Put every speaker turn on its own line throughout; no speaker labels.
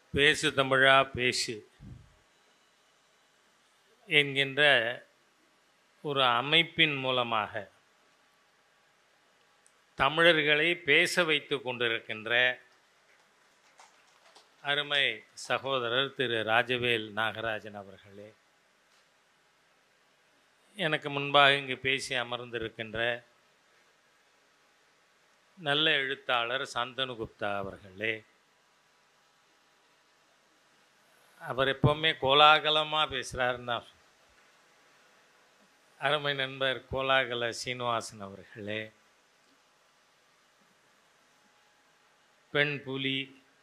பேசு தமிழா பேசு என்கின்ற ஒரு அமைப்பின் மூலமாக தமிழர்களை பேச வைத்து கொண்டிருக்கின்ற அருமை சகோதரர் திரு ராஜவேல் நாகராஜன் அவர்களே, எனக்கு முன்பாக இங்கு பேசி அமர்ந்திருக்கின்ற நல்ல எழுத்தாளர் சாந்தனுகுப்தா அவர்களே, அவர் எப்போவுமே கோலாகலமாக பேசுகிறாருன்னா அருமை நண்பர் கோலாகல சீனிவாசன் அவர்களே, பெண் புலி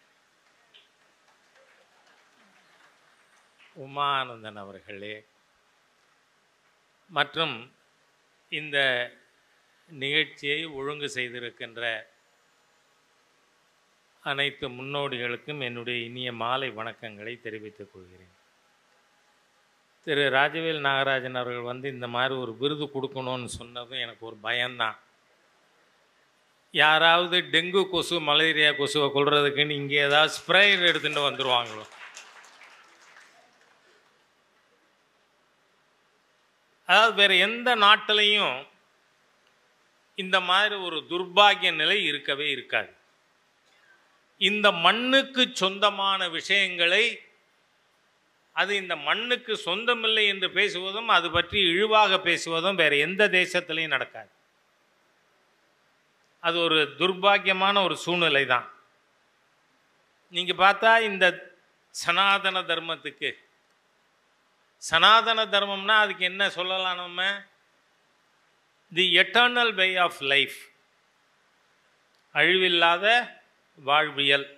உமானந்தன் அவர்களே, மற்றும் இந்த நிகழ்ச்சியை ஒழுங்கு செய்திருக்கின்ற அனைத்து முன்னோடிகளுக்கும் என்னுடைய இனிய மாலை வணக்கங்களை தெரிவித்துக் கொள்கிறேன். திரு ராஜவேல் நாகராஜன் அவர்கள் வந்து இந்த மாதிரி ஒரு விருது கொடுக்கணும்னு சொன்னதும் எனக்கு ஒரு பயம்தான். யாராவது டெங்கு கொசு மலேரியா கொசுவை கொள்றதுக்குன்னு இங்கே ஏதாவது ஸ்ப்ரேயர் எடுத்துகிட்டு வந்துடுவாங்களோ. அதாவது வேறு எந்த நாட்டிலையும் இந்த மாதிரி ஒரு துர்பாகிய நிலை இருக்கவே இருக்காது. இந்த மண்ணுக்கு சொந்தமான விஷயங்களை அது இந்த மண்ணுக்கு சொந்தமில்லை என்று பேசுவதும் அது பற்றி இழிவாக பேசுவதும் வேறு எந்த தேசத்திலையும் நடக்காது. அது ஒரு துர்பாகியமான ஒரு சூழ்நிலை தான். நீங்கள் பார்த்தா இந்த சனாதன தர்மத்துக்கு, சனாதன தர்மம்னா அதுக்கு என்ன சொல்லலாம் நம்ம? The eternal way of life, அழிவில்லாத வாழ்வியல்.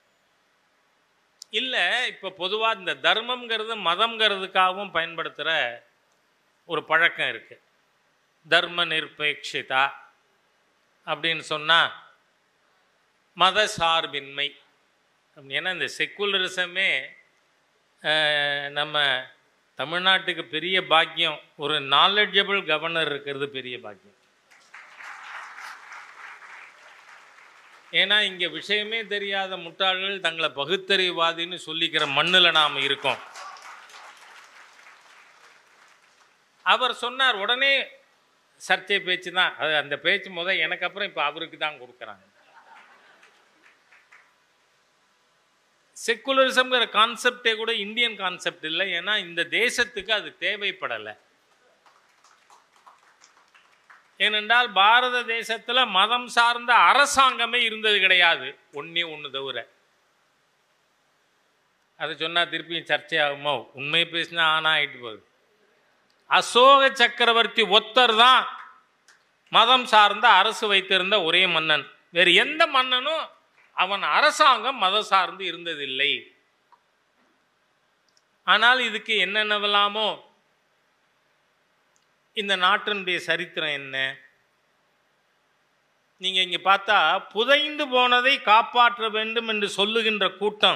இல்லை, இப்போ பொதுவாக இந்த தர்மங்கிறது மதம்ங்கிறதுக்காகவும் பயன்படுத்துகிற ஒரு பழக்கம் இருக்குது. தர்ம நிர்பேட்சிதா அப்படின்னு சொன்னால் மத சார்பின்மை. ஏன்னா இந்த செக்குலரிசமே நம்ம தமிழ்நாட்டுக்கு பெரிய பாக்கியம். ஒரு நாலெட்ஜபிள் கவர்னர் இருக்கிறது பெரிய பாக்கியம். ஏன்னா இங்கே விஷயமே தெரியாத முட்டாள்கள் தங்களை பகுத்தறிவாதின்னு சொல்லிக்கிற மண்ணில் நாம் இருக்கோம். அவர் சொன்னார், உடனே சர்ச்சை பேச்சு தான் அது. அந்த பேச்சு எனக்கு அப்புறம் இப்போ அவருக்கு தான் கொடுக்குறாங்க. செக்குலரிசம்ங்கிற கான்செப்டே கூட இந்தியன் கான்செப்ட் இல்லை. ஏன்னா இந்த தேசத்துக்கு அது தேவைப்படலை. ஏனென்றால் பாரத தேசத்தில் மதம் சார்ந்த அரசாங்கமே இருந்தது கிடையாது, ஒன்றே ஒன்று தவிர. அதை சொன்னால் திருப்பியும் சர்ச்சை ஆகுமோ? உண்மை பேசினா ஆனா ஆகிட்டு போகுது. அசோக சக்கரவர்த்தி ஒத்தர் தான் மதம் சார்ந்த அரசு வைத்திருந்த ஒரே மன்னன். வேறு எந்த மன்னனும் அவன் அரசாங்கம் மதம் சார்ந்து இருந்ததில்லை. ஆனால் இதுக்கு என்னென்னவெல்லாமோ இந்த நாட்டினுடைய சரித்திரம் என்ன? நீங்கள் இங்கே பார்த்தா புதைந்து போனதை காப்பாற்ற வேண்டும் என்று சொல்லுகின்ற கூட்டம்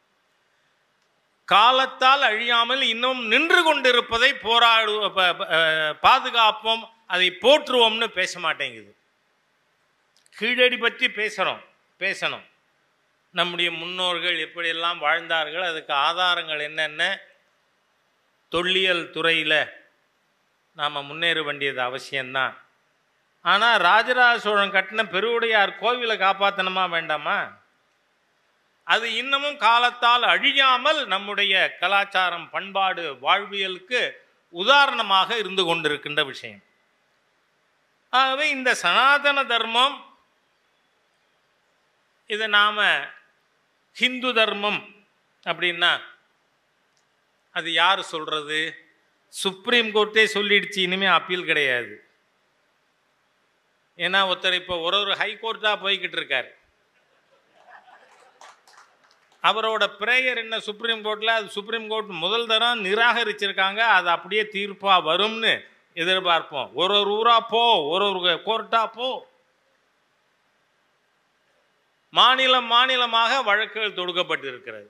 காலத்தால் அழியாமல் இன்னும் நின்று கொண்டிருப்பதை பாதுகாப்போம், அதை போற்றுவோம்னு பேச மாட்டேங்குது. கீழடி பற்றி பேசணும். நம்முடைய முன்னோர்கள் எப்படியெல்லாம் வாழ்ந்தார்கள், அதுக்கு ஆதாரங்கள் என்னென்ன, தொல்லியல் துறையில் நாம் முன்னேற வேண்டியது அவசியம்தான். ஆனால் ராஜராஜ சோழன் கட்டின பெருவுடையார் கோவிலை காப்பாற்றணுமா வேண்டாமா? அது இன்னமும் காலத்தால் அழியாமல் நம்முடைய கலாச்சாரம், பண்பாடு, வாழ்வியலுக்கு உதாரணமாக இருந்து கொண்டிருக்கின்ற விஷயம். ஆகவே இந்த சனாதன தர்மம், இதை நாம் ஹிந்து தர்மம் அப்படின்னா அது யார் சொல்கிறது? சுப்ரீம் கோர்ட்டே சொல்லிடுச்சு, இனிமேல் அப்பீல் கிடையாது. ஏன்னா ஒருத்தர் இப்போ ஒரு ஹைகோர்ட்டாக போய்கிட்டு இருக்கார். அவரோட பிரேயர் என்ன சுப்ரீம் கோர்ட்டில், அது சுப்ரீம் கோர்ட் முதல் தரம் நிராகரிச்சிருக்காங்க. அது அப்படியே தீர்ப்பாக வரும்னு எதிர்பார்ப்போம். ஒரு ஊராக போ, ஒரு கோர்ட்டாக போ. மாநிலமாக வழக்குகள் தொடுக்கப்பட்டு இருக்கிறது.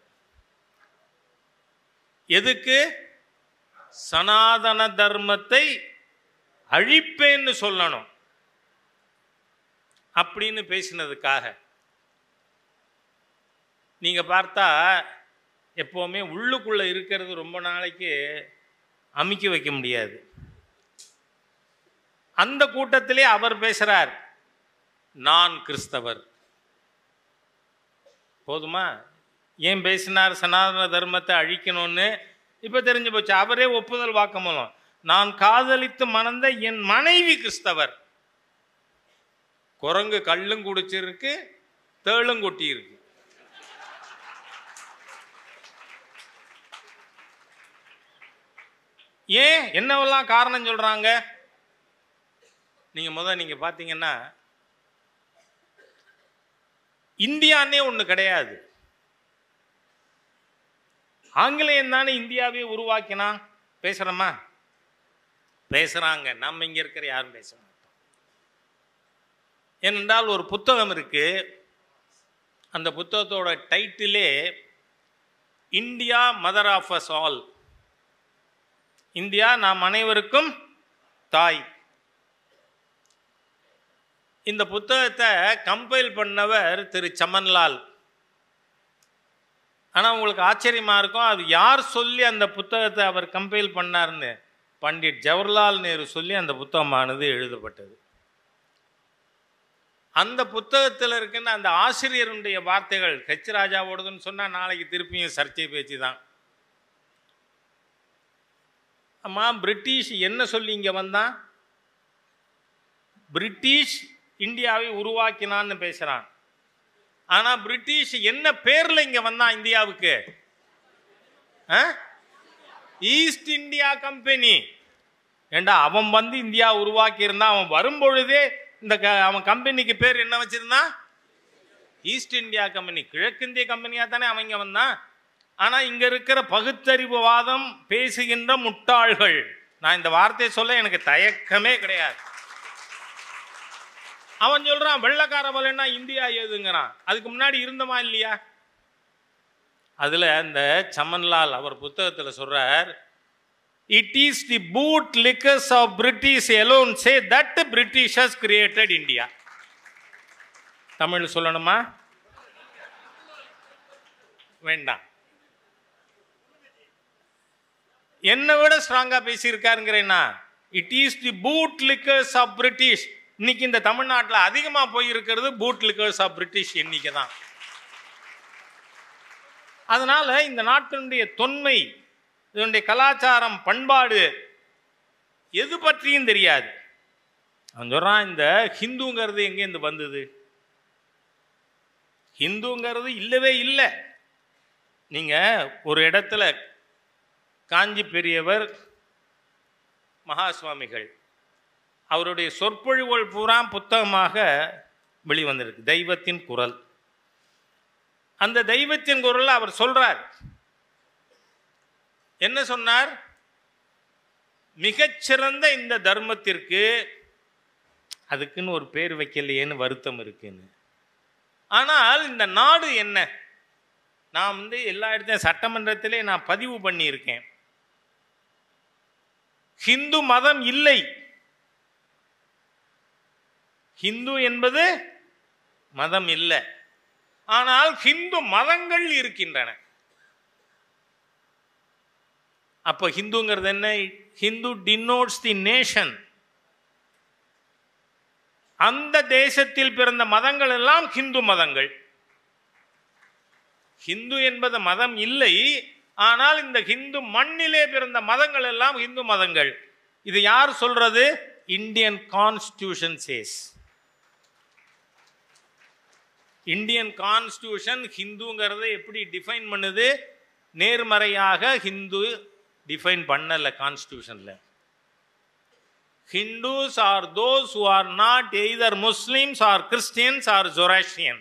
எதுக்கு? சனாதன தர்மத்தை அழிப்பேன்னு சொல்லணும் அப்படின்னு பேசினதுக்காக. நீங்கள் பார்த்தா எப்போவுமே உள்ளுக்குள்ளே இருக்கிறது ரொம்ப நாளைக்கு அமுக்கி வைக்க முடியாது. அந்த கூட்டத்திலே அவர் பேசுகிறார், நான் கிறிஸ்தவர். போதுமா? ஏன் பேசினார் சனாதன தர்மத்தை அழிக்கணும்னு? இப்போ தெரிஞ்சு போச்சு. அவரே ஒப்புதல் வாக்குமூலம், நான் காதலித்து மணந்த என் மனைவி கிறிஸ்தவர். குரங்கு கல்லும் குடிச்சிருக்கு, தேளும் கொட்டி இருக்கு. ஏன் என்னவெல்லாம் காரணம் சொல்றாங்க? நீங்க பார்த்தீங்கன்னா இந்தியானே ஒன்று கிடையாது. ஆங்கிலேயன் தானே இந்தியாவே உருவாக்கினா. பேசுறோமா? பேசுறாங்க. நம்ம இங்க இருக்கிற யாரும் பேச மாட்டோம். ஏனென்றால் ஒரு புத்தகம் இருக்கு, அந்த புத்தகத்தோட டைட்டிலே India mother of us all. India நாம் அனைவருக்கும் தாய். இந்த புத்தகத்தை கம்பைல் பண்ணவர் திரு சமன்லால். ஆனால் உங்களுக்கு ஆச்சரியமா இருக்கும், அது யார் சொல்லி அந்த புத்தகத்தை அவர் கம்பைல் பண்ணார்னு? பண்டிட் ஜவஹர்லால் நேரு சொல்லி அந்த புத்தகமானது எழுதப்பட்டது. அந்த புத்தகத்தில் இருக்கின்ற அந்த ஆசிரியருடைய வார்த்தைகள் ஹெச் ராஜாவோடதுன்னு சொன்னால் நாளைக்கு திருப்பியும் சர்ச்சை பேச்சு தான். அம்மா, பிரிட்டிஷ் என்ன சொல்லி இங்கே வந்தான்? பிரிட்டிஷ் இந்தியாவை உருவாக்கினான்னு பேசுகிறான். ஆனால் பிரிட்டிஷ் என்ன பேரில் இங்கே வந்தான் இந்தியாவுக்கு? East India company. ஏண்டா, அவன் வந்து இந்தியா உருவாக்கி இருந்தான். அவன் வரும்பொழுதே இந்த அவன் கம்பெனிக்கு பேர் என்ன வச்சிருந்தான்? East India company. கிழக்கிந்திய கம்பெனியா தானே அவன் இங்கே வந்தான். ஆனால் இங்கே இருக்கிற பகுத்தறிவுவாதம் பேசுகின்ற முட்டாள்கள், நான் இந்த வார்த்தையை சொல்ல எனக்கு தயக்கமே கிடையாது. அவன் சொல்றான் வெள்ளக்கார வலைன்னா இந்தியா ஏதுங்கிறான். அதுக்கு முன்னாடி இருந்தமா இல்லையா? அதுல இந்த சமன்லால் அவர் புத்தகத்தில் சொல்றார், it is the boot lickers of British alone say that British has created India. Tamil சொல்லணுமா? வேண்டாம். என்னை விட ஸ்ட்ராங்கா பேசியிருக்காருங்கிறேன்னா, it is the boot lickers of British. இன்னைக்கு இந்த தமிழ்நாட்டில் அதிகமாக போயிருக்கிறது பூட் லிக்கர்ஸ் ஆஃப் பிரிட்டிஷ் எண்ணிக்கை தான். அதனால இந்த நாட்டினுடைய தொன்மை, இதனுடைய கலாச்சாரம், பண்பாடு எது பற்றியும் தெரியாது. அவன் சொல்றான், இந்த ஹிந்துங்கிறது எங்கேருந்து வந்தது? ஹிந்துங்கிறது இல்லவே இல்லை. நீங்க ஒரு இடத்துல காஞ்சி பெரியவர் மகா சுவாமிகள் அவருடைய சொற்பொழிவுகள் பூரா புத்தகமாக வெளிவந்திருக்கு, தெய்வத்தின் குரல். அந்த தெய்வத்தின் குரல் அவர் சொல்றார், என்ன சொன்னார்? மிகச்சிறந்த இந்த தர்மத்திற்கு அதுக்குன்னு ஒரு பேர் வைக்கலையேன்னு வருத்தம் இருக்குன்னு. ஆனால் இந்த நாடு என்ன? நான் வந்து எல்லா இடத்தையும் சட்டமன்றத்திலே நான் பதிவு பண்ணியிருக்கேன், ஹிந்து மதம் இல்லை. ஹிந்து என்பது மதம் இல்லை, ஆனால் ஹிந்து மதங்கள் இருக்கின்றன. அப்ப ஹிந்துங்கிறது என்ன? Hindu denotes the nation. அந்த தேசத்தில் பிறந்த மதங்கள் எல்லாம் ஹிந்து மதங்கள். ஹிந்து என்பது மதம் இல்லை, ஆனால் இந்த ஹிந்து மண்ணிலே பிறந்த மதங்கள் எல்லாம் ஹிந்து மதங்கள். இது யார் சொல்றது? Indian constitution says. Indian constitution ஹிந்துங்கிறத எப்படி டிஃபைன் பண்ணுது? நேர்மறையாக ஹிந்து டிஃபைன் பண்ணல கான்ஸ்டிடியூஷன்ல. Hindus are those who are not either Muslims or Christians or Zoroastrian.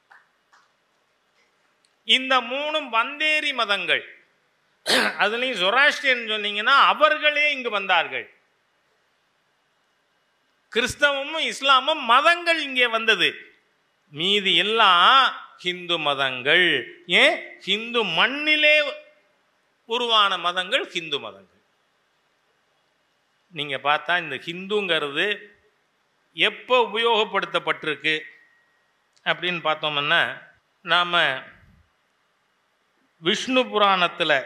இந்த மூணும் வந்தேரி மதங்கள். அதுலயும் ஜொராஸ்ட்ரியன் சொன்னீங்கன்னா அவர்களே இங்கு வந்தார்கள். கிறிஸ்தவமும் இஸ்லாமும் மதங்கள் இங்கே வந்தது, மீதி எல்லாம் ஹிந்து மதங்கள். ஏன்? ஹிந்து மண்ணிலே உருவான மதங்கள் ஹிந்து மதங்கள். நீங்க பார்த்தா இந்த ஹிந்துங்கிறது எப்போ உபயோகப்படுத்தப்பட்டிருக்கு அப்படின்னு பார்த்தோம்னா, நாம விஷ்ணு புராணத்தில்,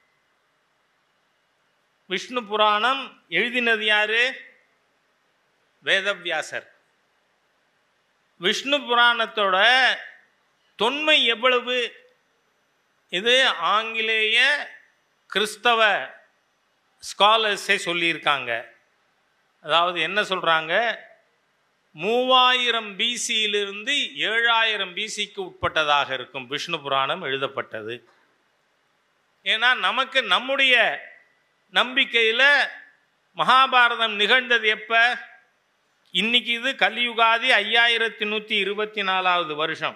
விஷ்ணு புராணம் எழுதினது யாரு? வேதவியாசர். விஷ்ணு புராணத்தோட தொன்மை எவ்வளவு? இது ஆங்கிலேய கிறிஸ்தவ ஸ்காலர்ஸே சொல்லியிருக்காங்க. அதாவது என்ன சொல்கிறாங்க, 3000 BC-யிலிருந்து 7000 BC-க்கு உட்பட்டதாக இருக்கும் விஷ்ணு புராணம் எழுதப்பட்டது. ஏன்னா நமக்கு நம்முடைய நம்பிக்கையில் மகாபாரதம் நிகழ்ந்தது எப்போ? இன்னைக்கு இது கலியுகாதி 5124வது வருஷம்.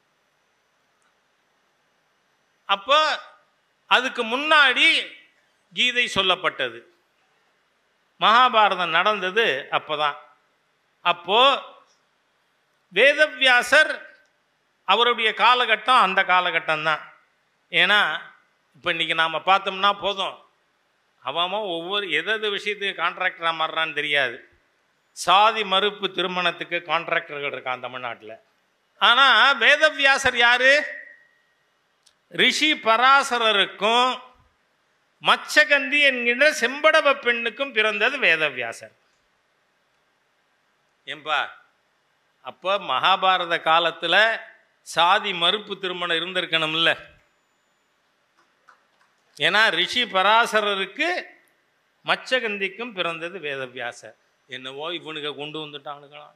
அப்போ அதுக்கு முன்னாடி கீதை சொல்லப்பட்டது, மகாபாரதம் நடந்தது அப்போதான். அப்போ வேதவியாசர் அவருடைய காலகட்டம் அந்த காலகட்டம் தான். ஏன்னா இப்போ இன்னைக்கு நாம் பார்த்தோம்னா போதும், அவன் ஒவ்வொரு எதாவது விஷயத்துக்கு கான்ட்ராக்டராக மாறுறான்னு தெரியாது. சாதி மறுப்பு திருமணத்துக்கு கான்ட்ராக்டர்கள் இருக்கான் தமிழ்நாட்டில். ஆனால் வேதவியாசர் யாரு? ரிஷி பராசரருக்கும் மச்சகந்தி என்கின்ற செம்படவ பெண்ணுக்கும் பிறந்தது வேதவியாசர். ஏன்பா, அப்போ மகாபாரத காலத்தில் சாதி மறுப்பு திருமணம் இருந்திருக்கணும்ல. ஏன்னா ரிஷி பராசரருக்கு மச்சகந்திக்கும் பிறந்தது வேதவியாசர். என்னவோ இவனுக்கு கொண்டு வந்துட்டானுங்களாம்.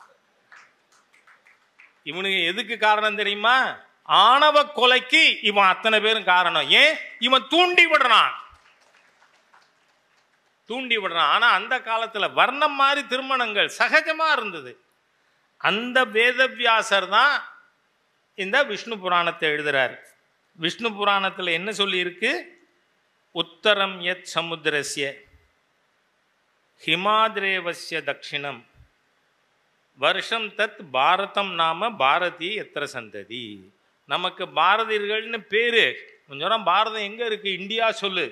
இவனுக்கு எதுக்கு காரணம் தெரியுமா? ஆணவ கொலைக்கு இவன் அத்தனை பேரும் காரணம். ஏன்? இவன் தூண்டி விடுறான். ஆனா அந்த காலத்துல வர்ணம் மாதிரி திருமணங்கள் சகஜமா இருந்தது. அந்த வேதவியாசர் தான் இந்த விஷ்ணு புராணத்தை எழுதுறாரு. விஷ்ணு புராணத்துல என்ன சொல்லி இருக்கு? உத்தரம் யத் சமுத்திரஸ்ய ஹிமாத்ரேவஸ்ய தக்ஷிணம் வருஷம் தத் பாரதம் நாம பாரதி எத்திர சந்ததி. நமக்கு பாரதியர்கள்னு பேரு. கொஞ்சம் பாரதம் எங்க இருக்கு? இந்தியா சொல்லு.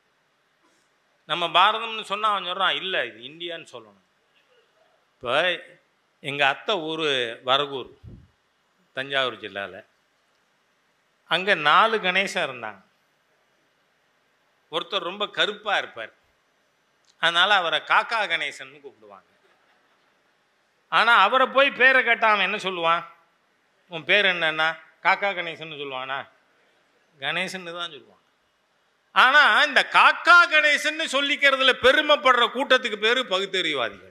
நம்ம பாரதம்னு சொன்னா அவன் சொல்றான் இல்லை இது இந்தியான்னு சொல்லணும். இப்போ எங்கள் அத்தை ஊர் வரகூர், தஞ்சாவூர் ஜில்லாவில். அங்கே 4 கணேசன் இருந்தாங்க. ஒருத்தர் ரொம்ப கருப்பாக இருப்பார், அதனால் அவரை காக்கா கணேசன் கூப்பிடுவாங்க. ஆனால் அவரை போய் பேரை கேட்டால் அவன் என்ன சொல்லுவான்? உன் பேர் என்னன்னா? காக்கா கணேசன் சொல்லுவானா? கணேசன் தான் சொல்லுவான். ஆனால் இந்த காக்கா கணேசன் சொல்லிக்கிறதுல பெருமைப்படுற கூட்டத்துக்கு பேர் பகுத்தறிவாதிகள்.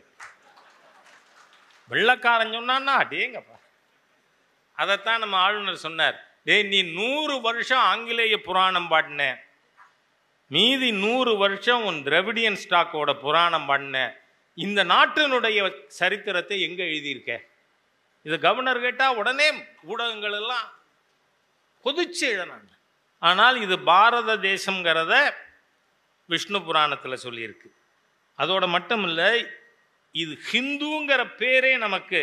வெள்ளக்காரன் சொன்னான்னா அடேங்கப்பா. அதைத்தான் நம்ம ஆளுநர் சொன்னார். டேய், நீ 100 வருஷம் ஆங்கிலேய புராணம் பாடின, மீதி 100 வருஷம் உன் திராவிடியன் ஸ்டாக்கோட புராணம் பாடின, இந்த நாட்டினுடைய சரித்திரத்தை எங்கே எழுதியிருக்க? இது கவர்னர் கேட்டால் உடனே ஊடகங்கள் எல்லாம் கொதிச்சு எழுதினாங்க. ஆனால் இது பாரத தேசங்கிறத விஷ்ணு புராணத்தில் சொல்லியிருக்கு. அதோட மட்டும் இல்லை, இது ஹிந்துங்கிற பேரே நமக்கு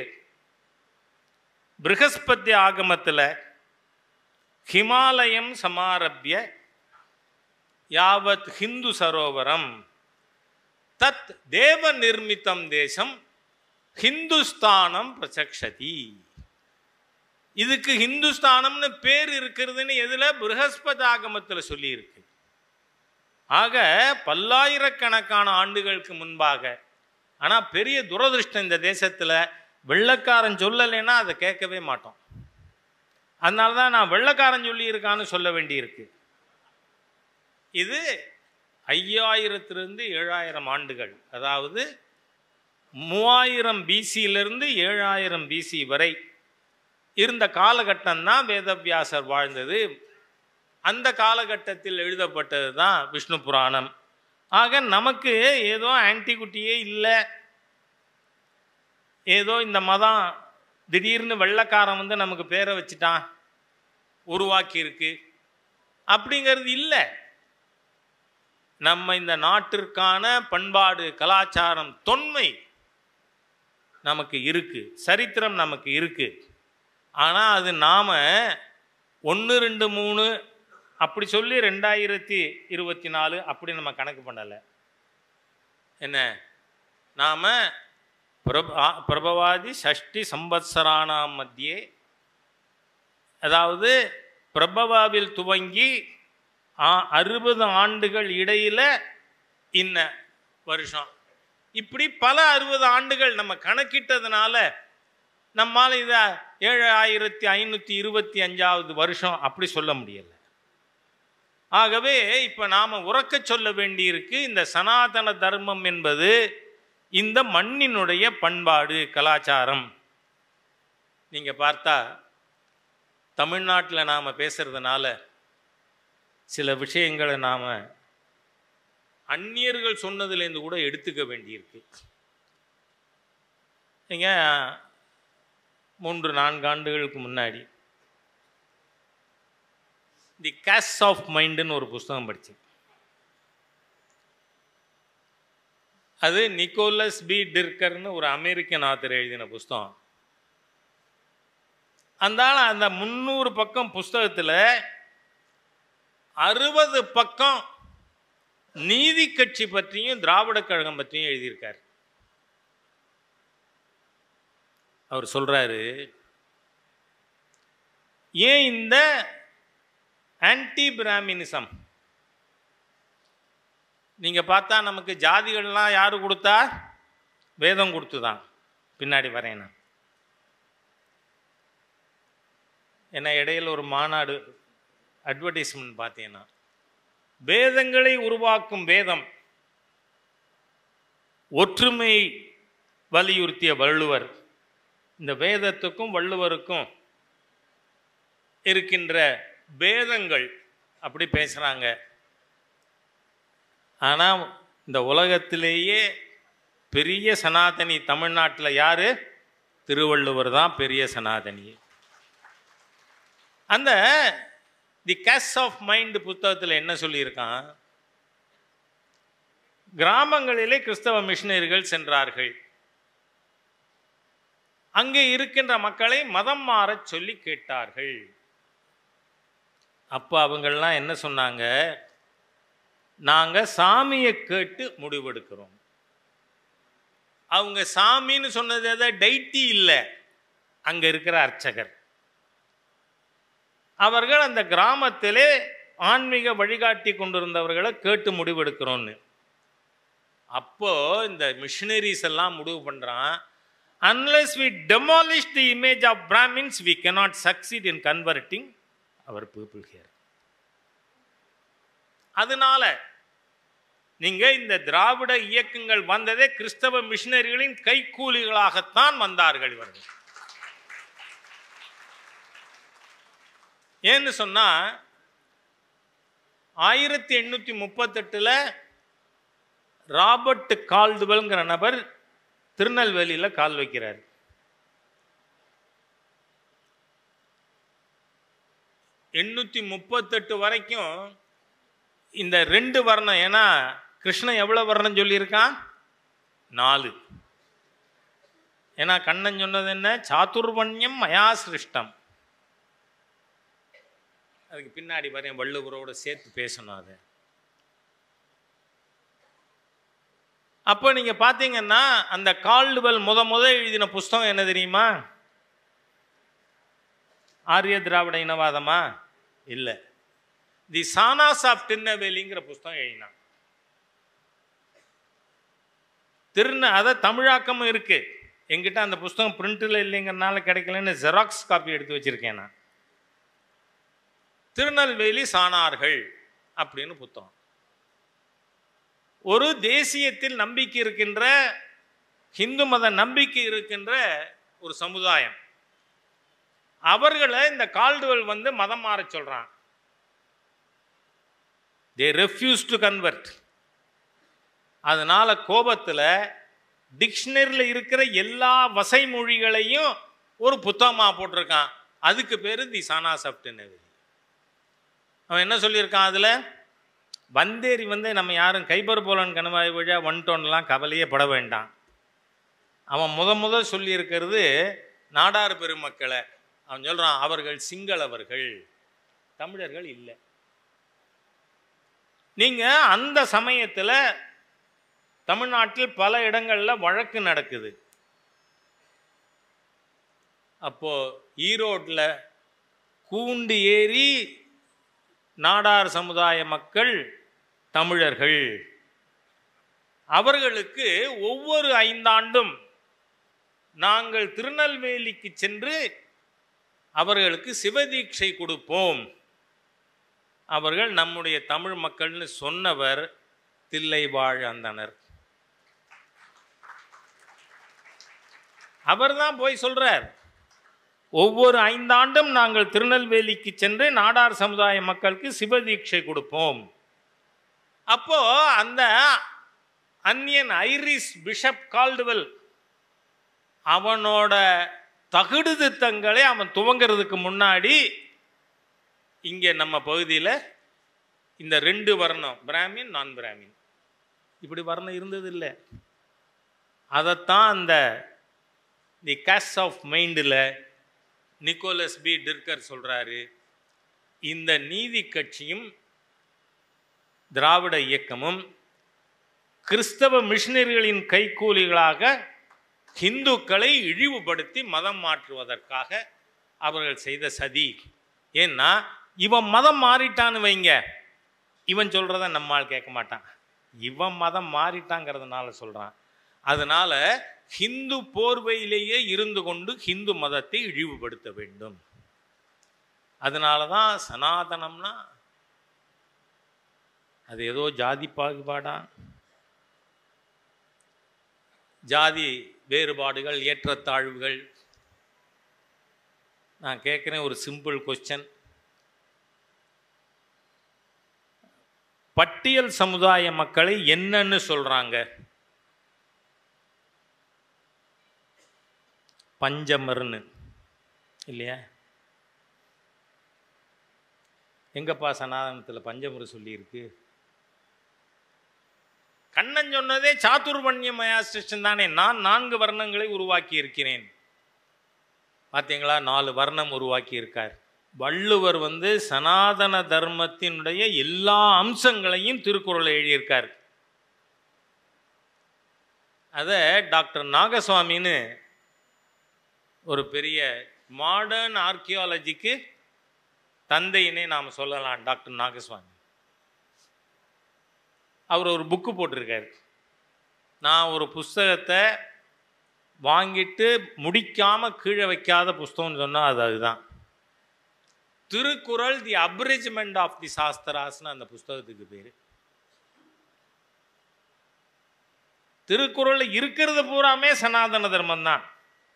பிருகஸ்பதி ஆகமத்தில் ஹிமாலயம் சமாரபிய யாவத் ஹிந்து சரோவரம் தத் தேவ நிர்மித்தம் தேசம் ஹிந்துஸ்தானம் பிரசக்ஷதி. இதுக்கு ஹிந்துஸ்தானம்னு பேர் இருக்கிறதுன்னு எதுல? பிருகஸ்பதி ஆகமத்தில் சொல்லி இருக்கு. ஆக பல்லாயிரக்கணக்கான ஆண்டுகளுக்கு முன்பாக. ஆனால் பெரிய துரதிருஷ்டம் இந்த தேசத்தில், வெள்ளைக்காரன் சொல்லலைன்னா அதை கேட்கவே மாட்டோம். அதனால தான் நான் வெள்ளைக்காரன் சொல்லியிருக்கான்னு சொல்ல வேண்டியிருக்கு. இது 5000 7000 ஆண்டுகள், அதாவது 3000 BC-யிலிருந்து 7000 BC வரை இருந்த காலகட்டம் தான் வேதவியாசர் வாழ்ந்தது. அந்த காலகட்டத்தில் எழுதப்பட்டது தான் விஷ்ணு புராணம். ஆக நமக்கு ஏதோ ஆன்டிகுட்டியே இல்லை, ஏதோ இந்த மதம் திடீர்னு வெள்ளைக்காரன் வந்து நமக்கு பேரை வச்சுட்டான், உருவாக்கி இருக்கு அப்படிங்கிறது இல்லை. நம்ம இந்த நாட்டிற்கான பண்பாடு, கலாச்சாரம், தொன்மை நமக்கு இருக்கு, சரித்திரம் நமக்கு இருக்கு. ஆனால் அது நாம் 1 2 3 அப்படி சொல்லி 2024 அப்படி நம்ம கணக்கு பண்ணலை. என்ன, நாம் பிரபவாதி ஷஷ்டி சம்பத்சரானாம் மத்தியே, அதாவது பிரபவாவில் துவங்கி 60 ஆண்டுகள் இடையில இன்ன வருஷம், இப்படி பல 60 ஆண்டுகள் நம்ம கணக்கிட்டதுனால நம்மால் இதை 7525வது வருஷம் அப்படி சொல்ல முடியல. ஆகவே இப்போ நாம் உறக்க சொல்ல வேண்டியிருக்கு, இந்த சனாதன தர்மம் என்பது இந்த மண்ணினுடைய பண்பாடு, கலாச்சாரம். நீங்கள் பார்த்தா தமிழ்நாட்டில் நாம் பேசுறதுனால சில விஷயங்களை நாம் அந்நியர்கள் சொன்னதுலேருந்து கூட எடுத்துக்க வேண்டியிருக்கு. நீங்கள் 3-4 ஆண்டுகளுக்கு முன்னாடி தி கேஸ் ஆஃப் மைண்டுன்னு ஒரு புஸ்தகம் படித்தேன். அது நிக்கோலஸ் பி டிர்கர்னு ஒரு அமெரிக்கன் ஆத்தர் எழுதின புஸ்தகம். அந்த 300 பக்கம் புஸ்தகத்தில் 60 பக்கம் நீதி கட்சி பற்றியும் திராவிட கழகம் பற்றியும் எழுதியிருக்கார். அவர் சொல்றாரு, ஏன் இந்த ஆன்டி பிராமினிசம், நீங்க பார்த்தா நமக்கு ஜாதிகள்லாம் யாரு கொடுத்தா? வேதம் கொடுத்துதான். பின்னாடி வரேன் நான். ஏன்னா இடையில ஒரு மாநாடு அட்வர்டைஸ்மெண்ட் பார்த்தீங்கன்னா, வேதங்களை உருவாக்கும் வேதம், ஒற்றுமை வலியுறுத்திய வள்ளுவர், இந்த வேதத்துக்கும் வள்ளுவருக்கும் இருக்கின்ற வேதங்கள் அப்படி பேசுகிறாங்க. ஆனால் இந்த உலகத்திலேயே பெரிய சனாதனி தமிழ்நாட்டில் யார்? திருவள்ளுவர் தான் பெரிய சனாதனி. அந்த தி கேஸ் ஆஃப் மைண்ட் புத்தகத்தில் என்ன சொல்லியிருக்கான்? கிராமங்களிலே கிறிஸ்தவ மிஷனரிகள் சென்றார்கள். அங்கே இருக்கின்ற மக்களை மதம் மாறச் சொல்லி கேட்டார்கள். அப்போ அவங்கள்லாம் என்ன சொன்னாங்க? நாங்கள் சாமியை கேட்டு முடிவெடுக்கிறோம். அவங்க சாமின்னு சொன்னது எதாவது டைட்டி இல்லை, அங்கே இருக்கிற அர்ச்சகர். அவர்கள் அந்த கிராமத்திலே ஆன்மீக வழிகாட்டி கொண்டிருந்தவர்களை கேட்டு முடிவெடுக்கிறோன்னு. அப்போ இந்த மிஷனரிஸ் எல்லாம் முடிவு பண்றான், unless we demolish the image of Brahmins, we cannot succeed in converting our people here. அதனால நீங்க இந்த திராவிட இயக்கங்கள் வந்ததே கிறிஸ்தவ மிஷனரிகளின் கைக்கூலிகளாகத்தான் வந்தார்கள் இவர்கள். ஏன்னு சொன்னா 1838 ராபர்ட் கால்டுவெல்ங்கிற நபர் திருநெல்வேலியில் கால் வைக்கிறார். (838) வரைக்கும் இந்த 2 வர்ணம், ஏன்னா கிருஷ்ணன் எவ்வளவு வர்ணம் சொல்லியிருக்கான்? 4. ஏன்னா கண்ணன் சொன்னது என்ன? சாதுர்வண்யம் மயா சிருஷ்டம். அதுக்கு பின்னாடி வரேன், வள்ளுவரோட சேர்த்து பேசணும். அது அப்போ நீங்க பாத்தீங்கன்னா அந்த கால்டுவெல் முத எழுதின புஸ்தகம் என்ன தெரியுமா? ஆரிய திராவிட இனவாதமா? இல்லை, தி சானாஸ் ஆஃப் திருநெல்வேலிங்கிற புஸ்தகம் எழுதினான். அதை தமிழாக்கமும் இருக்கு என்கிட்ட. அந்த புஸ்தகம் பிரிண்டில் இல்லைங்கிறனால கிடைக்கலன்னு ஜெராக்ஸ் காப்பி எடுத்து வச்சிருக்கேன் நான். திருநெல்வேலி சாணார்கள் அப்படின்னு புத்தகம். ஒரு தேசியத்தில் நம்பிக்கை இருக்கின்ற, ஹிந்து மத நம்பிக்கை இருக்கின்ற ஒரு சமுதாயம், அவர்களை இந்த கால்டுவெல் வந்து மதம் மாற சொல்றான். they refuse to convert. அதனால கோபத்தில் டிக்ஷனரியில் இருக்கிற எல்லா வசை மொழிகளையும் ஒரு புத்தகமாக போட்டிருக்கான். அதுக்கு பேரு தி சானாஸ் ஆஃப் திருநெல்வேலி. அவன் என்ன சொல்லியிருக்கான்? அதில் வந்தேரி வந்து நம்ம யாரும் கைபர் போலன் கணவாய் வழியாக வந்துட்டோன்னெலாம் கவலையே பட வேண்டாம். அவன் முதல் சொல்லியிருக்கிறது நாடார் பெருமக்களை. அவன் சொல்கிறான், அவர்கள் சிங்களவர்கள், தமிழர்கள் இல்லை. நீங்கள் அந்த சமயத்தில் தமிழ்நாட்டில் பல இடங்களில் வழக்கு நடக்குது. அப்போது ஈரோட்டில் கூண்டு ஏறி நாடார் சமுதாய மக்கள் தமிழர்கள். அவர்களுக்கு ஒவ்வொரு 5 ஆண்டும் நாங்கள் திருநெல்வேலிக்கு சென்று அவர்களுக்கு சிவதீட்சை கொடுப்போம். அவர்கள் நம்முடைய தமிழ் மக்கள்னு சொன்னவர் தில்லைவாழ் அந்தணர். அவர்தான் போய் சொல்றார், ஒவ்வொரு 5 ஆண்டும் நாங்கள் திருநெல்வேலிக்கு சென்று நாடார் சமுதாய மக்களுக்கு சிவதீட்சை கொடுப்போம். அப்போ அந்த அந்நியன் ஐரிஷ் பிஷப் கால்டுவெல் அவனோட தகுடு திட்டங்களை அவன் துவங்கிறதுக்கு முன்னாடி இங்கே நம்ம பகுதியில் இந்த 2 வர்ணம், பிராமின் நான் பிராமின், இப்படி வர்ணம் இருந்தது இல்லை. அதைத்தான் அந்த தி காஸ்ட் ஆஃப் மைண்டில் நிக்கோலஸ் பி டிர்கர் சொல்கிறாரு. இந்த நீதி கட்சியும் திராவிட இயக்கமும் கிறிஸ்தவ மிஷினரிகளின் கைக்கூலிகளாக ஹிந்துக்களை இழிவுபடுத்தி மதம் மாற்றுவதற்காக அவர்கள் செய்த சதி. ஏன்னா இவன் மதம் மாறிட்டான்னு வைங்க, இவன் சொல்கிறத நம்மால் கேட்க மாட்டான். இவன் மதம் மாறிட்டாங்கிறதுனால சொல்கிறான். அதனால ஹிந்து போர்வையிலேயே இருந்து கொண்டு ஹிந்து மதத்தை இழிவுபடுத்த வேண்டும். அதனால தான் சனாதனம்னா அது ஏதோ ஜாதி பாகுபாடா, ஜாதி வேறுபாடுகள், ஏற்றத்தாழ்வுகள். நான் கேட்குறேன் ஒரு சிம்பிள் கொஸ்டின். பட்டியல் சமுதாய மக்களை என்னன்னு சொல்றாங்க? பஞ்சமர்னு இல்லையா? எங்கப்பா சனாதனத்தில் பஞ்சமர் சொல்லியிருக்கு? கண்ணன் சொன்னதே சாதுர்வண்யமயா சிஸ்டம் தானே. நான் 4 வர்ணங்களை உருவாக்கி இருக்கிறேன். பார்த்தீங்களா, 4 வர்ணம் உருவாக்கி இருக்கார். வள்ளுவர் சனாதன தர்மத்தினுடைய எல்லா அம்சங்களையும் திருக்குறளை எழுதியிருக்கார். அதை டாக்டர் நாகசுவாமின்னு ஒரு பெரிய மாடர்ன் ஆர்கியாலஜிக்கு தந்தையினே நாம் சொல்லலாம். டாக்டர் நாகசுவாமி அவர் ஒரு புக்கு போட்டிருக்காரு. நான் ஒரு புஸ்தகத்தை வாங்கிட்டு முடிக்காமல் கீழே வைக்காத புஸ்தகம்னு சொன்னால் அதுதான் Thirukkural, the abridgement of the சாஸ்திராஸ்னு அந்த புஸ்தகத்துக்கு பேர். திருக்குறள் இருக்கிறது பூராமே சனாதன தர்மம் தான்.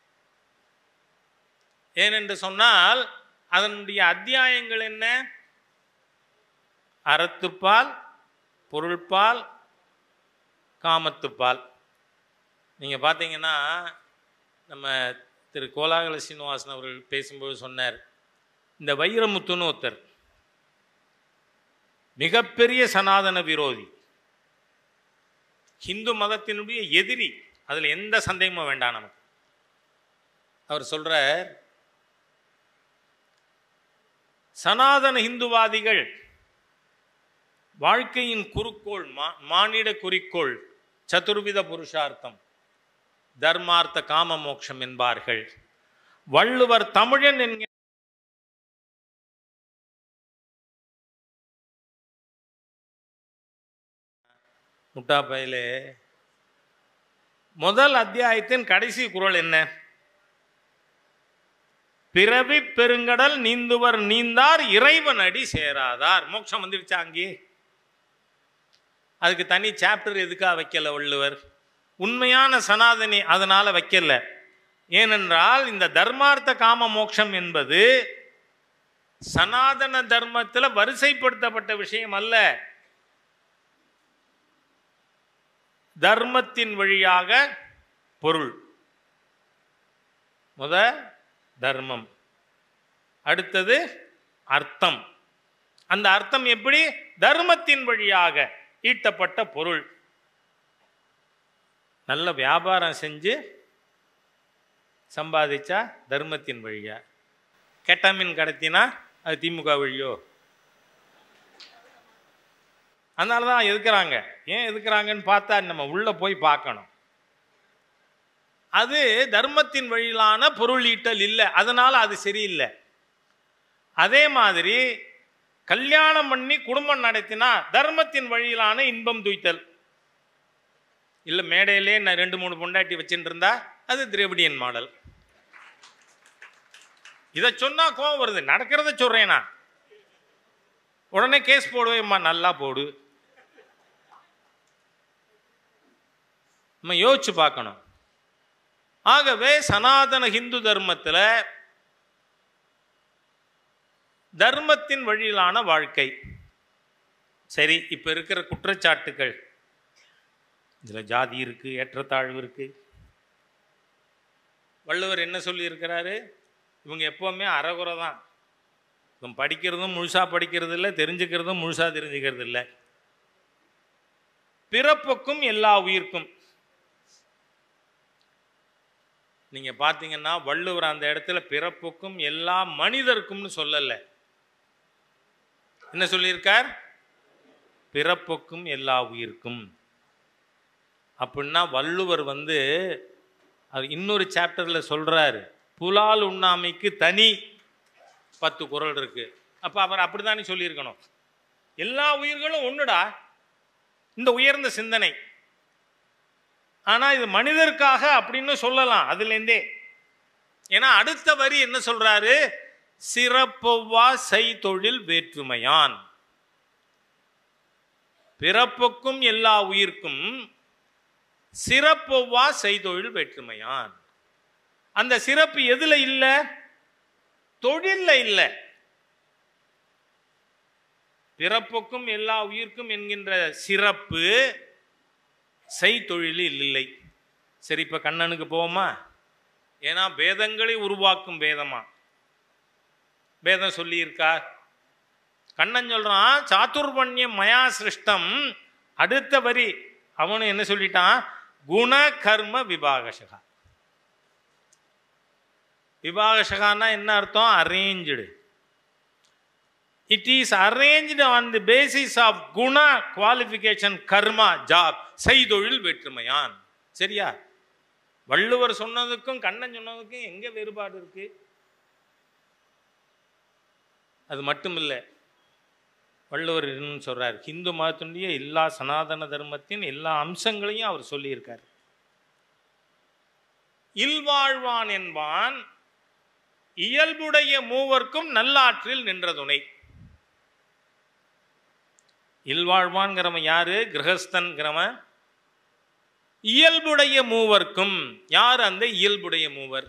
ஏனென்று சொன்னால் அதனுடைய அத்தியாயங்கள் என்ன? அறத்துப்பால், பொருள்பால், காமத்துப்பால். நீங்கள் பார்த்தீங்கன்னா நம்ம திரு கோலாகல சீனிவாசன் அவர்கள் பேசும்போது சொன்னார், இந்த வைரமுத்துன்னு ஒருத்தர் மிகப்பெரிய சனாதன விரோதி, ஹிந்து மதத்தினுடைய எதிரி, அதில் எந்த சந்தேகமும் வேண்டாம் நமக்கு. அவர் சொல்றார், சனாதன இந்துவாதிகள் வாழ்க்கையின் குறிக்கோள், மானிட குறிக்கோள் சதுர்வித புருஷார்த்தம், தர்மார்த்த காம மோட்சம் என்பார்கள். வள்ளுவர் தமிழன் என்கிற முட்டாப்பையிலே முதல் அத்தியாயத்தின் கடைசி குறள் என்ன? பிறவி பெருங்கடல் நீந்துவர் நீந்தார் இறைவன் அடி சேராதார். மோட்சம் வந்துடுச்சா அங்கே? அதுக்கு தனி சாப்டர் எதுக்காக வைக்கல வள்ளுவர்? உண்மையான சனாதனி அதனால வைக்கல. ஏனென்றால் இந்த தர்மார்த்த காம மோட்சம் என்பது சனாதன தர்மத்தில் வரிசைப்படுத்தப்பட்ட விஷயம் அல்ல. தர்மத்தின் வழியாக பொருள். தர்மம், அடுத்தது அர்த்தம். அந்த அர்த்தம் எப்படி? தர்மத்தின் வழியாக ஈட்டப்பட்ட பொருள். நல்ல வியாபாரம் செஞ்சு சம்பாதிச்சா தர்மத்தின் வழியா, கெட்டமின் கடத்தினா அது திமுக வழியோ? அதனால தான் எதுக்குறாங்க. ஏன் எதுக்குறாங்கன்னு பார்த்தா நம்ம உள்ள போய் பார்க்கணும். அது தர்மத்தின் வழியிலான பொருள் ஈட்டல் இல்லை, அதனால அது சரியில்லை. அதே மாதிரி கல்யாணம் பண்ணி குடும்பம் நடத்தினா தர்மத்தின் வழியிலான இன்பம் துய்த்தல். இல்லை மேடையிலே நான் 2-3 பொண்டாட்டி வச்சுட்டு இருந்தா அது திரவிடியன் மாடல். இதை சொன்னா கோவம் வருது, நடக்கிறத சொல்றேனா உடனே கேஸ் போடுவேம்மா. நல்லா போடு. நம்ம யோசிச்சு பார்க்கணும். ஆகவே சனாதன ஹிந்து தர்மத்தில் தர்மத்தின் வழியிலான வாழ்க்கை. சரி, இப்போ இருக்கிற குற்றச்சாட்டுகள், இதில் ஜாதி இருக்கு, ஏற்றத்தாழ்வு இருக்கு. வள்ளுவர் என்ன சொல்லி இருக்கிறாரு? இவங்க எப்பவுமே அறகுறை தான். இவங்க படிக்கிறதும் முழுசா படிக்கிறது இல்லை, தெரிஞ்சுக்கிறதும் முழுசா தெரிஞ்சுக்கிறது இல்லை. பிறப்புக்கும் எல்லா உயிர்க்கும். நீங்க பார்த்தீங்கன்னா வள்ளுவர் அந்த இடத்துல பிறப்புக்கும் எல்லா மனிதருக்கும்னு சொல்லலை. என்ன சொல்லியிருக்கார்? பிறப்புக்கும் எல்லா உயிர்க்கும். அப்படின்னா வள்ளுவர் இன்னொரு சாப்டர்ல சொல்றாரு, புலால் உண்ணாமைக்கு தனி 10 குறள் இருக்கு. அப்ப அவர் அப்படித்தானே சொல்லியிருக்கணும். எல்லா உயிர்களும் ஒண்ணுடா, இந்த உயர்ந்த சிந்தனை. ஆனா இது மனிதருக்காக அப்படின்னு சொல்லலாம் அதுலேருந்தே. ஏன்னா அடுத்த வரி என்ன சொல்றாரு? சிறப்பொவ்வா செய்தொழில் வேற்றுமையான். பிறப்புக்கும் எல்லா உயிர்க்கும் சிறப்பொவ்வா செய்தொழில் வேற்றுமையான். அந்த சிறப்பு எதுல இல்ல? தொழில்ல இல்ல. பிறப்புக்கும் எல்லா உயிர்க்கும் என்கின்ற சிறப்பு செய்தொழிலில் இல்லை. சரி, இப்ப கண்ணனுக்கு போவோமா? ஏன்னா வேதங்களை உருவாக்கும் வேதமா வேதம் சொல்லி இருக்கா? கண்ணன் சொல்றான் சாதுர்வண்யம் மயா சிருஷ்டம். அடுத்த வரி அவனு என்ன சொல்லிட்டான்? குண கர்ம விபாகசகா. விபாகசகான்னா என்ன அர்த்தம்? Arrange. It is arranged on the basis of guna, qualification, karma, job. செய்தொழில் வேற்றுமையான். சரியா? வள்ளுவர் சொன்னதுக்கும் கண்ணன் சொன்னதுக்கும் எங்க வேறுபாடு இருக்கு? அது மட்டும் இல்லை, வள்ளுவர் சொல்றார், ஹிந்து மதத்தினுடைய எல்லா சனாதன தர்மத்தின் எல்லா அம்சங்களையும் அவர் சொல்லியிருக்கார். இல்வாழ்வான் என்பான் இயல்புடைய மூவர்க்கும் நல்லாற்றில் நின்ற துணை. இல்வாழ்வான்கிறவன் யாரு? கிரகஸ்தன்கிறவன். இயல்புடைய மூவர்க்கும் யார் அந்த இயல்புடைய மூவர்?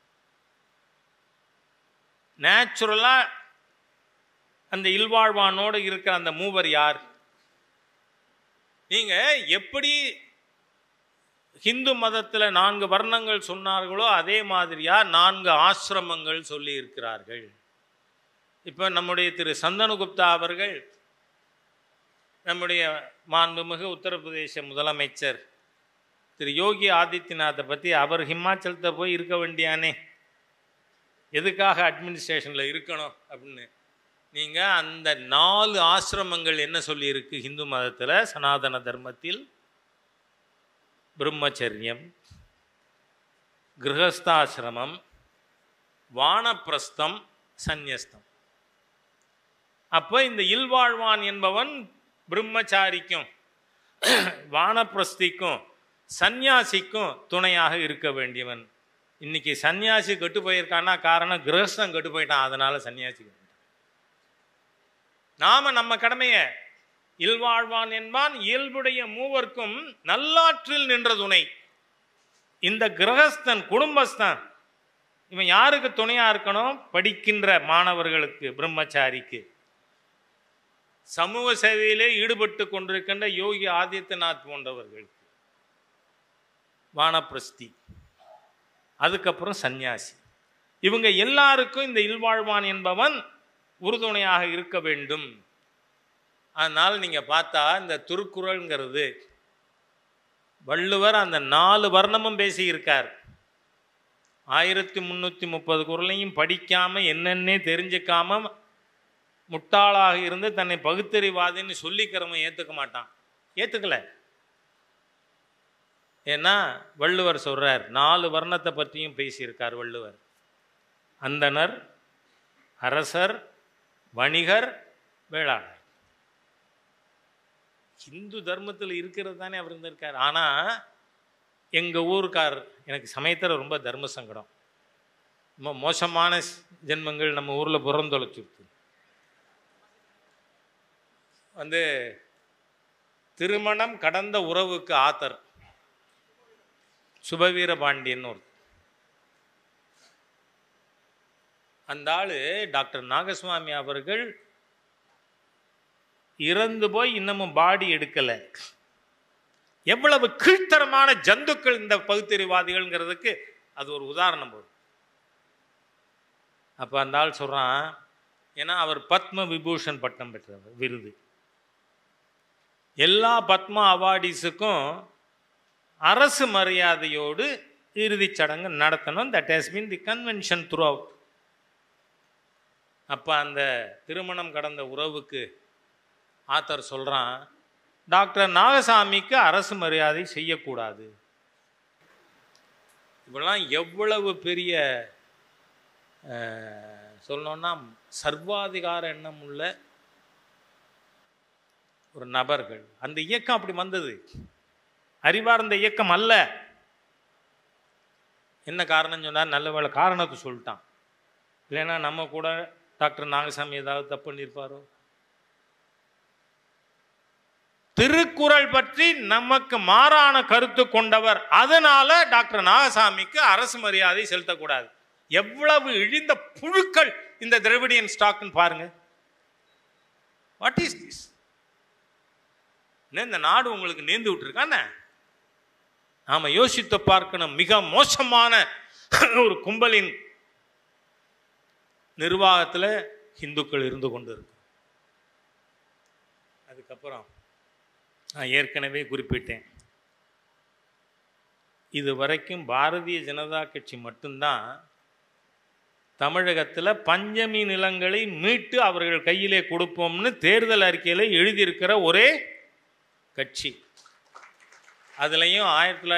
நேச்சுரலா அந்த இல்வாழ்வானோடு இருக்கிற அந்த மூவர் யார்? நீங்க எப்படி ஹிந்து மதத்தில் 4 வர்ணங்கள் சொன்னார்களோ அதே மாதிரியா 4 ஆசிரமங்கள் சொல்லி இருக்கிறார்கள். இப்ப நம்முடைய திரு சந்தனுகுப்தா அவர்கள், நம்முடைய மாண்புமிகு உத்தரப்பிரதேச முதலமைச்சர் திரு யோகி ஆதித்யநாத்தை பற்றி, அவர் ஹிமாச்சலத்தை போய் இருக்க வேண்டியானே, எதுக்காக அட்மினிஸ்ட்ரேஷனில் இருக்கணும் அப்படின்னு. நீங்கள் அந்த 4 ஆசிரமங்கள் என்ன சொல்லியிருக்கு ஹிந்து மதத்தில்? சனாதன தர்மத்தில் பிரம்மச்சரியம், கிரகஸ்தாசிரமம், வானப்பிரஸ்தம், சந்நியஸ்தம். அப்போ இந்த இல்வாழ்வான் என்பவன் பிரம்மச்சாரிக்கும் வானப்பிரஸ்திக்கும் சந்நியாசிக்கும் துணையாக இருக்க வேண்டியவன். இன்னைக்கு சன்னியாசி கெட்டு போயிருக்கான்னா காரணம் கிரகஸ்தன் கெட்டு போயிட்டான், அதனால சன்னியாசி கெட்டு. நாம நம்ம கடமையை, இல்வாழ்வான் என்பான் இயல்புடைய மூவர்க்கும் நல்லாற்றில் நின்ற துணை. இந்த கிரகஸ்தன் குடும்பஸ்தான் இவன் யாருக்கு துணையா இருக்கணும்? படிக்கின்ற மாணவர்களுக்கு, பிரம்மச்சாரிக்கு. சமூக சேவையிலே ஈடுபட்டு கொண்டிருக்கின்ற யோகி ஆதித்யநாத் போன்றவர்களுக்கு வானப்பிரஸ்தி, அதுக்கப்புறம் சந்நியாசி. இவங்க எல்லாருக்கும் இந்த இல்வாழ்வான் என்பவன் உறுதுணையாக இருக்க வேண்டும். அதனால் நீங்க பார்த்தா இந்த திருக்குறள்ங்கிறது வள்ளுவர் அந்த 4 வர்ணமும் பேசி இருக்கார். 1330 குறளையும் படிக்காம என்னன்னே தெரிஞ்சுக்காம முட்டாளாக இருந்து தன்னை பகுத்தறிவாதின்னு சொல்லிக்கிறவன் ஏத்துக்க மாட்டான். ஏத்துக்கல. ஏன்னா வள்ளுவர் சொல்றார், 4 வர்ணத்தை பற்றியும் பேசியிருக்கார் வள்ளுவர். அந்தணர், அரசர், வணிகர், வேளாளர். இந்து தர்மத்தில் இருக்கிறது தானே அவர் இருந்திருக்கார். ஆனால் எங்கள் ஊருக்கார் எனக்கு சமயத்தில் ரொம்ப தர்ம சங்கடம். ரொம்ப மோசமான ஜென்மங்கள் நம்ம ஊரில் புறந்தொலைச்சிருக்கு. திருமணம் கடந்த உறவுக்கு ஆத்தர் சுபவீர பாண்டியன் ஒரு அந்த ஆள் டாக்டர் நாகசுவாமி அவர்கள் இறந்து போய் இன்னமும் பாடி எடுக்கலை. எவ்வளவு கீழ்த்தரமான ஜந்துக்கள் இந்த பகுத்தறிவாதிகள்ங்கிறதுக்கு அது ஒரு உதாரணம் போதும். அப்போ அந்த ஆள் சொல்கிறான், ஏன்னா அவர் பத்ம விபூஷன் பட்டம் பெற்றவர், விருது. எல்லா பத்மா அவார்டிஸுக்கும் அரசு மரியாதையோடு இறுதிச் சடங்கு நடத்தணும். That has been the convention throughout. அப்போ அந்த திருமணம் கடந்த உறவுக்கு ஆத்தர் சொல்கிறான், டாக்டர் நாகசாமிக்கு அரசு மரியாதை செய்யக்கூடாது. இப்பெல்லாம் எவ்வளவு பெரிய சொல்லணும்னா சர்வாதிகார எண்ணம் உள்ள ஒரு நபர்கள். அந்த இயக்கம் அப்படி வந்தது, அறிவார்ந்த இயக்கம் அல்ல. என்ன காரணம் சொன்னார்? நல்ல வேளை காரணத்தை சொல்லிட்டான். இல்லைன்னா நம்ம கூட டாக்டர் நாகசாமி ஏதாவது தப்பு பண்ணியிருப்பாரோ? திருக்குறள் பற்றி நமக்கு மாறான கருத்து கொண்டவர், அதனால டாக்டர் நாகசாமிக்கு அரசு மரியாதை செலுத்தக்கூடாது. எவ்வளவு இழிந்த புழுக்கள் இந்த திராவிடியன் ஸ்டாக்னு பாருங்க. What is this? இந்த நாடு உங்களுக்கு நேர்ந்து விட்டுருக்கானே. நாம யோசித்து பார்க்கணும். மிக மோசமான ஒரு கும்பலின் நிர்வாகத்தில் இந்துக்கள் இருந்து கொண்டு இருக்கு. அதுக்கப்புறம் நான் ஏற்கனவே குறிப்பிட்டேன், இது வரைக்கும் பாரதிய ஜனதா கட்சி மட்டும்தான் தமிழகத்தில் பஞ்சமி நிலங்களை மீட்டு அவர்கள் கையிலே கொடுப்போம்னு தேர்தல் அறிக்கையில் எழுதியிருக்கிற ஒரே கட்சி. அதுலேயும்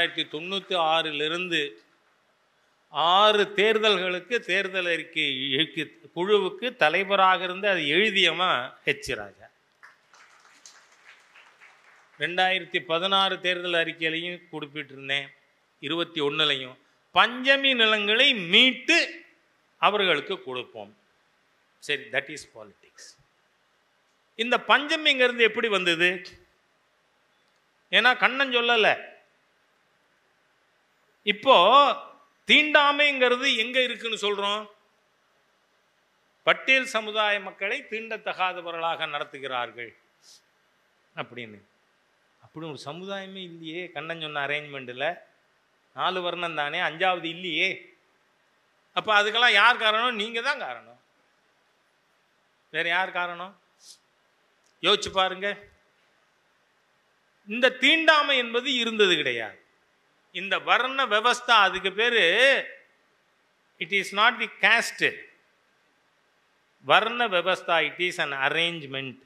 1996 6 தேர்தல்களுக்கு தேர்தல் அறிக்கை குழுவுக்கு தலைவராக இருந்து அது எழுதியவன் ஹெச் ராஜா. 2016 தேர்தல் அறிக்கையிலையும் குறிப்பிட்டிருந்தேன், 21லையும் பஞ்சமி நிலங்களை மீட்டு அவர்களுக்கு கொடுப்போம். சரி, தட் இஸ் பாலிடிக்ஸ். இந்த பஞ்சமிங்கிறது எப்படி வந்தது? ஏன்னா கண்ணன் சொல்லலை. இப்போ தீண்டாமைங்கிறது எங்க இருக்குன்னு சொல்றோம்? பட்டேல் சமுதாய மக்களை தீண்டத்தகாதவர்களாக நடத்துகிறார்கள் அப்படின்னு. அப்படி ஒரு சமுதாயமே இல்லையே. கண்ணன் சொன்ன அரேஞ்ச்மெண்ட்டில் 4 வர்ணம் தானே, 5வது இல்லையே. அப்போ அதுக்கெல்லாம் யார் காரணம்? நீங்கள் தான் காரணம். வேற யார் காரணம்? யோசிச்சு பாருங்க. இந்த தீண்டாமை என்பது இருந்தது கிடையாது. இந்த வர்ண விவஸ்தா, அதுக்கு பேரு it is not the caste. வர்ண விவஸ்தா, இட் இஸ் அன் அரேஞ்ச்மெண்ட்.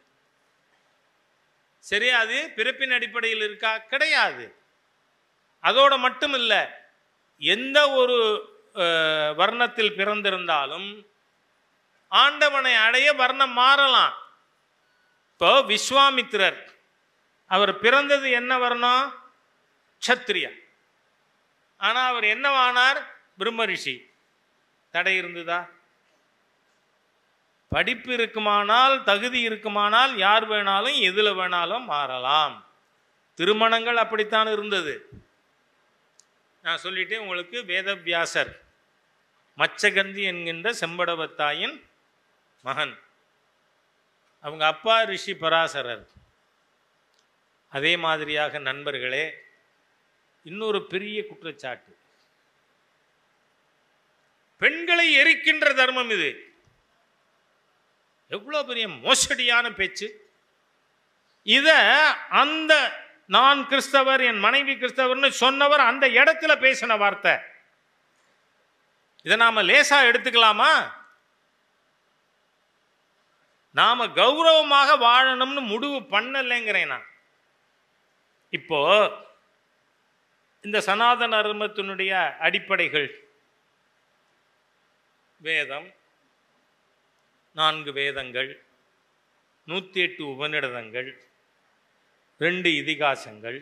சரி, அது பிறப்பின் அடிப்படையில் இருக்கா? கிடையாது. அதோட மட்டும் இல்லை, எந்த ஒரு வர்ணத்தில் பிறந்திருந்தாலும் ஆண்டவனை அடைய வர்ணம் மாறலாம். இப்போ விஸ்வாமித்திரர் அவர் பிறந்தது என்ன வர்ணம்? சத்திரியா. ஆனால் அவர் என்னவானார்? பிரம்ம ரிஷி. தடை இருந்ததா? படிப்பு இருக்குமானால், தகுதி இருக்குமானால் யார் வேணாலும் எதில் வேணாலும் மாறலாம். திருமணங்கள் அப்படித்தான் இருந்தது. நான் சொல்லிட்டேன் உங்களுக்கு. வேதவியாசர் மச்சகந்தி என்கின்ற செம்படவத்தாயின் மகன். அவங்க அப்பா ரிஷி பராசரர். அதே மாதிரியாக நண்பர்களே, இன்னொரு பெரிய குற்றச்சாட்டு, பெண்களை எரிக்கின்ற தர்மம் இது. எவ்வளோ பெரிய மோசடியான பேச்சு! இத அந்த நான் கிறிஸ்தவர், என் மனைவி கிறிஸ்தவர்னு சொன்னவர் அந்த இடத்துல பேசின வார்த்தை. இதை நாம லேசா எடுத்துக்கலாமா? நாம கௌரவமாக வாழணும்னு முடிவு பண்ணலைங்கிறேன் நான். இப்போ இந்த சனாதன தர்மத்தினுடைய அடிப்படைகள் வேதம், 4 வேதங்கள், 108 உபநிடதங்கள், 2 இதிகாசங்கள்.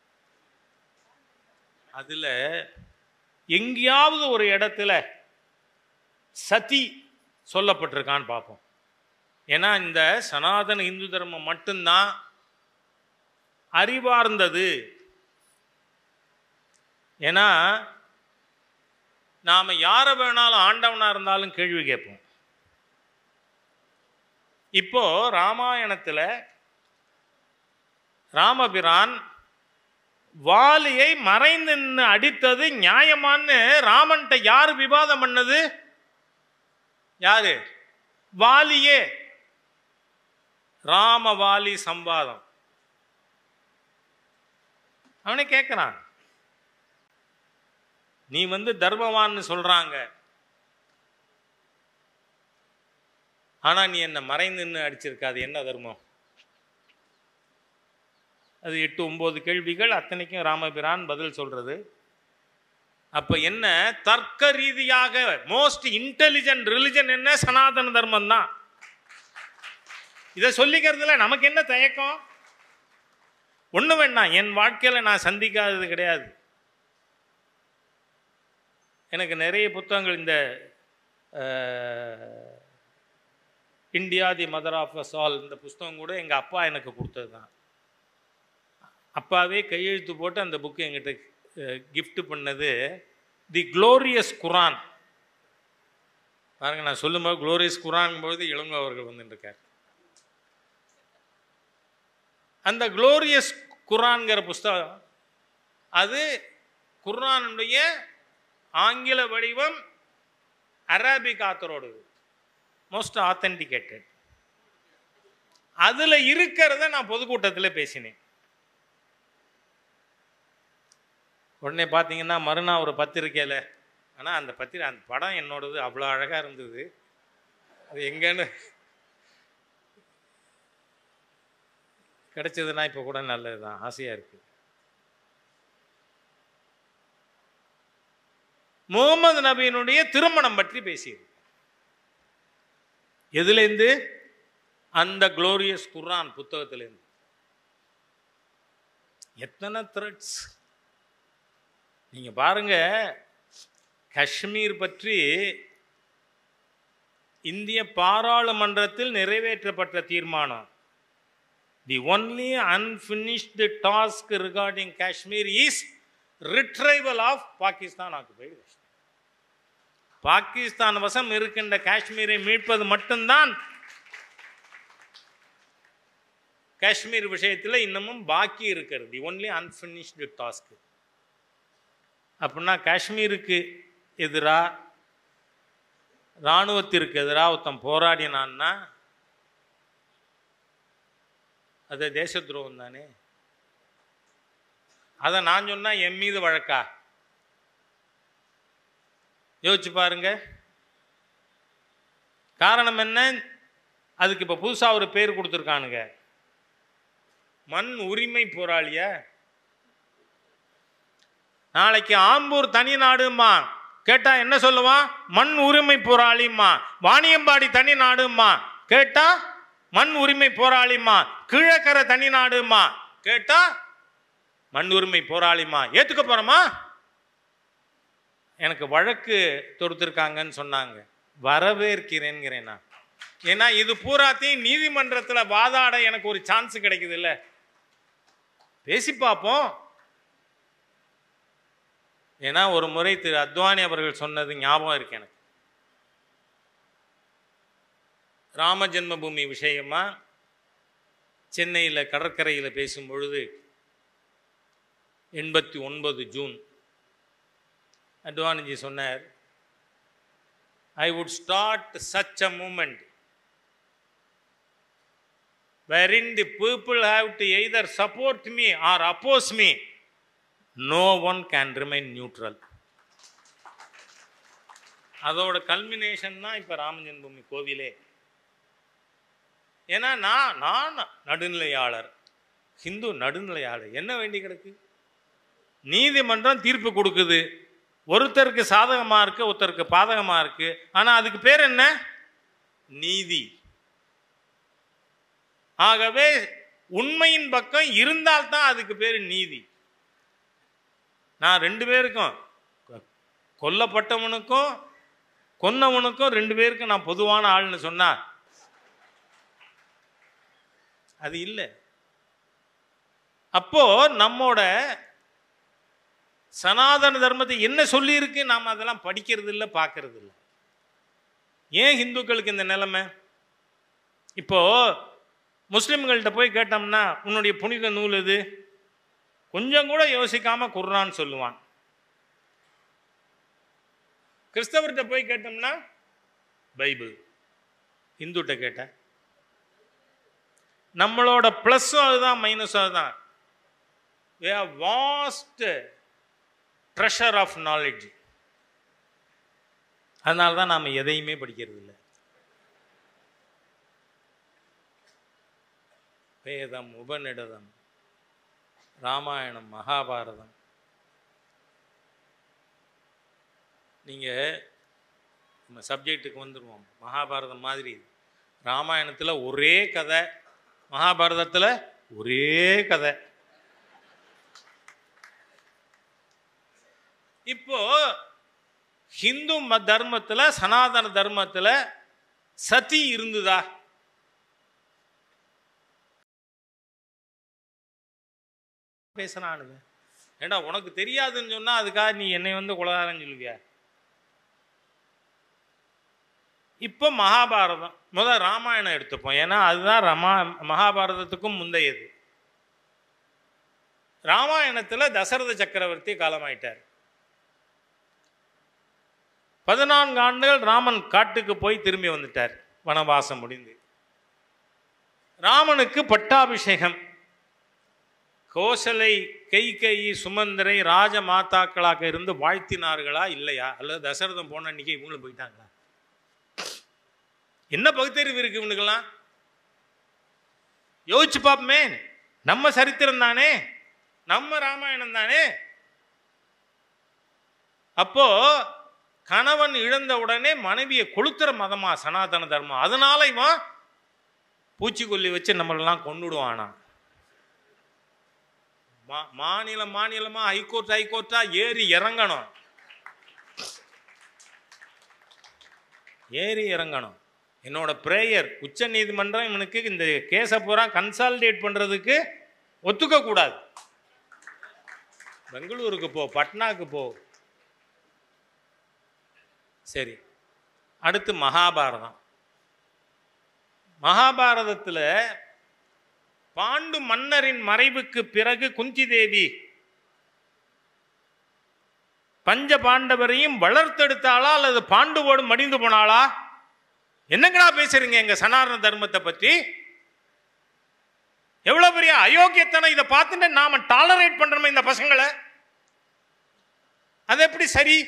அதில் எங்கேயாவது ஒரு இடத்துல சதி சொல்லப்பட்டிருக்கான்னு பார்ப்போம். ஏன்னா இந்த சனாதன இந்து தர்மம் மட்டும்தான் அறிவார்ந்தது. ஏன்னா நாம் யாரை வேணாலும் ஆண்டவனாக இருந்தாலும் கேள்வி கேட்போம். இப்போ ராமாயணத்தில் ராமபிரான் வாலியை மறைந்து அடித்தது நியாயமான்னு ராமன்ட்ட யார் விவாதம் பண்ணது? யாரு? வாலியே. ராமவாலி சம்வாதம். அவனை கேட்கிறான், நீ தர்மவான்னு சொல்றாங்க, ஆனா நீ என்ன மறைந்து அடிச்சிருக்காது, என்ன தர்மம்? அது 8-9 கேள்விகள், அத்தனைக்கும் ராமபிரான் பதில் சொல்றது. அப்ப என்ன தர்க்க ரீதியாக மோஸ்ட் இன்டெலிஜென்ட் ரிலிஜன் என்ன? சனாதன தர்மம் தான். இதை சொல்லிக்கிறதுல நமக்கு என்ன தயக்கம்? ஒண்ணு வேண்டாம், என் வாழ்க்கையில நான் சந்திக்காதது கிடையாது. எனக்கு நிறைய புத்தகங்கள், இந்த India the mother of us all, இந்த புஸ்தகம் கூட எங்கள் அப்பா எனக்கு கொடுத்தது தான். அப்பாவே கையெழுத்து போட்டு அந்த புக்கு எங்கிட்ட கிஃப்ட் பண்ணது தி க்ளோரியஸ் குரான். பாருங்க, நான் சொல்லும்போது க்ளோரியஸ் குரான் பொழுது இளங்கோ அவர்கள் வந்துருக்கார். அந்த க்ளோரியஸ் குரான்கிற புஸ்தகம், அது குர்ஆனுடைய ஆங்கில வடிவம் அரபிக் ஆத்தரோடு, மோஸ்ட் ஆத்தென்டிகேட்டட். அதில் இருக்கிறத நான் பொதுக்கூட்டத்தில் பேசினேன். உடனே பார்த்தீங்கன்னா மறுநாள் ஒரு பத்திரிக்கையில், ஆனால் அந்த அந்த படம் என்னோடது அவ்வளோ அழகாக இருந்தது. அது எங்கன்னு கிடைச்சதுன்னா இப்போ கூட நல்லது தான், ஆசையாக இருக்குது. முகமது நபியினுடைய திருமணம் பற்றி பேசியது. எதுலேருந்து? அந்த க்ளோரியஸ் குர்ஆன் புத்தகத்திலேருந்து. எத்தனை த்ரெட்ஸ் நீங்க பாருங்க. காஷ்மீர் பற்றி இந்திய பாராளுமன்றத்தில் நிறைவேற்றப்பட்ட தீர்மானம், the only unfinished task regarding Kashmir is retrieval of Pakistan occupied Kashmir. Pakistan வசம் இருக்கின்ற காஷ்மீரை மீட்பது மட்டும்தான் காஷ்மீர் விஷயத்தில் இன்னமும் பாக்கி இருக்கிறது. The only unfinished task. அப்படின்னா காஷ்மீருக்கு எதிராக, இராணுவத்திற்கு எதிராக ஒருத்தன் போராடினான்னா அது தேச துரோகம் தானே. அதை நான் சொன்னா என் மீது வழக்கா? யோசிச்சு பாருங்க. காரணம் என்ன? அதுக்கு இப்போ புதுசாக ஒரு பேர் கொடுத்துருக்கானுங்க, மண் உரிமை போராளிய. நாளைக்கு ஆம்பூர் தனி நாடுமா கேட்டா என்ன சொல்லுவான்? மண் உரிமை போராளிமா. வாணியம்பாடி தனி நாடுமா கேட்டா மண் உரிமை போராளிமா. கீழக்கரை தனி நாடுமா கேட்டா மண் உரிமை போராளிமா. ஏத்துக்க போறோமா? எனக்கு வழக்கு தொடுத்திருக்காங்கன்னு சொன்னாங்க, வரவேற்கிறேன்கிறேன் நான். ஏன்னா இது பூராத்தையும் நீதிமன்றத்தில் வாதாட எனக்கு ஒரு சான்ஸ் கிடைக்குது இல்ல, பேசி பார்ப்போம். ஏன்னா ஒரு முறை திரு அத்வானி அவர்கள் சொன்னது ஞாபகம் இருக்கு எனக்கு. ராம ஜென்மபூமி விஷயமா சென்னையில் கடற்கரையில் பேசும் பொழுது 89 ஜூன் அத்வானிஜி சொன்னார், I would start such a movement wherein the people have to either support me or oppose me. No one can remain neutral. அதோட கல்மினேஷன் தான் இப்போ ராமஜென்மபூமி கோவிலே. ஏன்னா நான் நடுநிலையாளர், ஹிந்து நடுநிலையாளர். என்ன வேண்டி கிடக்கு? நீதிமன்றம் தீர்ப்பு கொடுக்குது, ஒருத்தருக்கு சாதகமாக இருக்கு, ஒருத்தருக்கு பாதகமாக இருக்கு. ஆனால் அதுக்கு பேர் என்ன? நீதி. ஆகவே உண்மையின் பக்கம் இருந்தால்தான் அதுக்கு பேர் நீதி. நான் 2 பேருக்கும், கொல்லப்பட்டவனுக்கும் கொன்னவனுக்கும் 2 பேருக்கும் நான் பொதுவான ஆள்னு சொன்னா அது இல்லை. அப்போ நம்மோட சனாதன தர்மத்தை என்ன சொல்லி இருக்கு நாம் அதெல்லாம் படிக்கிறது இல்லை, பார்க்கறது இல்லை. ஏன் ஹிந்துக்களுக்கு இந்த நிலைமை? இப்போ முஸ்லிம்கள்கிட்ட போய் கேட்டோம்னா உன்னுடைய புனித நூல் எது? கொஞ்சம் கூட யோசிக்காம குர்ஆன் சொல்லுவான். கிறிஸ்தவர்கிட்ட போய் கேட்டோம்னா பைபிள். இந்துட்ட கேட்ட நம்மளோட பிளஸும் அதுதான், மைனஸும் அதுதான். we have vast treasure of knowledge. அதனால தான் நாம் எதையுமே படிக்கிறது இல்லை. வேதம், உபநிடதம், ராமாயணம், மகாபாரதம். நீங்கள் நம்ம சப்ஜெக்டுக்கு வந்துடுவோம். மகாபாரதம் மாதிரி ராமாயணத்தில் ஒரே கதை, மகாபாரதத்தில் ஒரே கதை. இப்போ ஹிந்து தர்மத்தில், சனாதன தர்மத்தில் சதி இருந்துதா? பேசுறானுங்க. ஏண்டா உனக்கு தெரியாதுன்னு சொன்னா அதுக்காக நீ என்னை வந்து கொலகாரன்னு சொல்லுவியா? இப்போ மகாபாரதம், முதல் ராமாயணம் எடுத்துப்போம். ஏன்னா அதுதான் மகாபாரதத்துக்கும் முந்தையது. ராமாயணத்தில் தசரத சக்கரவர்த்தி காலமாயிட்டார். 14 ஆண்டுகள் ராமன் காட்டுக்கு போய் திரும்பி வந்துட்டார், வனவாசம் முடிந்து. ராமனுக்கு பட்டாபிஷேகம். கோசலை, கைகேயி, சுமந்திரை ராஜ மாதாக்களாக இருந்து வாழ்த்தினார்களா இல்லையா? அல்லது தசரதம் போன அன்னைக்கு இவங்களும் போயிட்டாங்களா? என்ன பகுத்தறிவு இருக்கு இவனுக்கெல்லாம்? யோசிச்சு பார்ப்போமே. நம்ம சரித்திரம் தானே, நம்ம ராமாயணம் தானே. அப்போ கணவன் இழந்த உடனே மனைவியை கொளுத்துற மதமா சனாதன தர்மம். அதனால இவன் பூச்சிக்கொல்லி வச்சு நம்மளெல்லாம் கொண்டுடுவானா? மாநிலமா ஹைகோர்ட்டா ஏறி இறங்கணும், ஏறி இறங்கணும். என்னோட பிரேயர், உச்ச நீதிமன்றம் இவனுக்கு இந்த கேஸை பூரா கன்சாலிடேட் பண்றதுக்கு ஒத்துக்க கூடாது. பெங்களூருக்கு போ, பட்னாக்கு போ. சரி, அடுத்து மகாபாரதம். மகாபாரதத்தில் பாண்டு மன்னரின் மறைவுக்கு பிறகு குந்தி தேவி பஞ்ச பாண்டவரையும் வளர்த்தெடுத்தாளா அல்லது பாண்டுவோடு மடிந்து போனாளா? என்னங்கடா பேசுறீங்க எங்க சனாதன தர்மத்தை பற்றி? எவ்வளவு பெரிய அயோக்கியத்தனம்! இதை பார்த்துட்டு நாம டாலரேட் பண்றோமே இந்த பசங்களை. அது எப்படி சரி?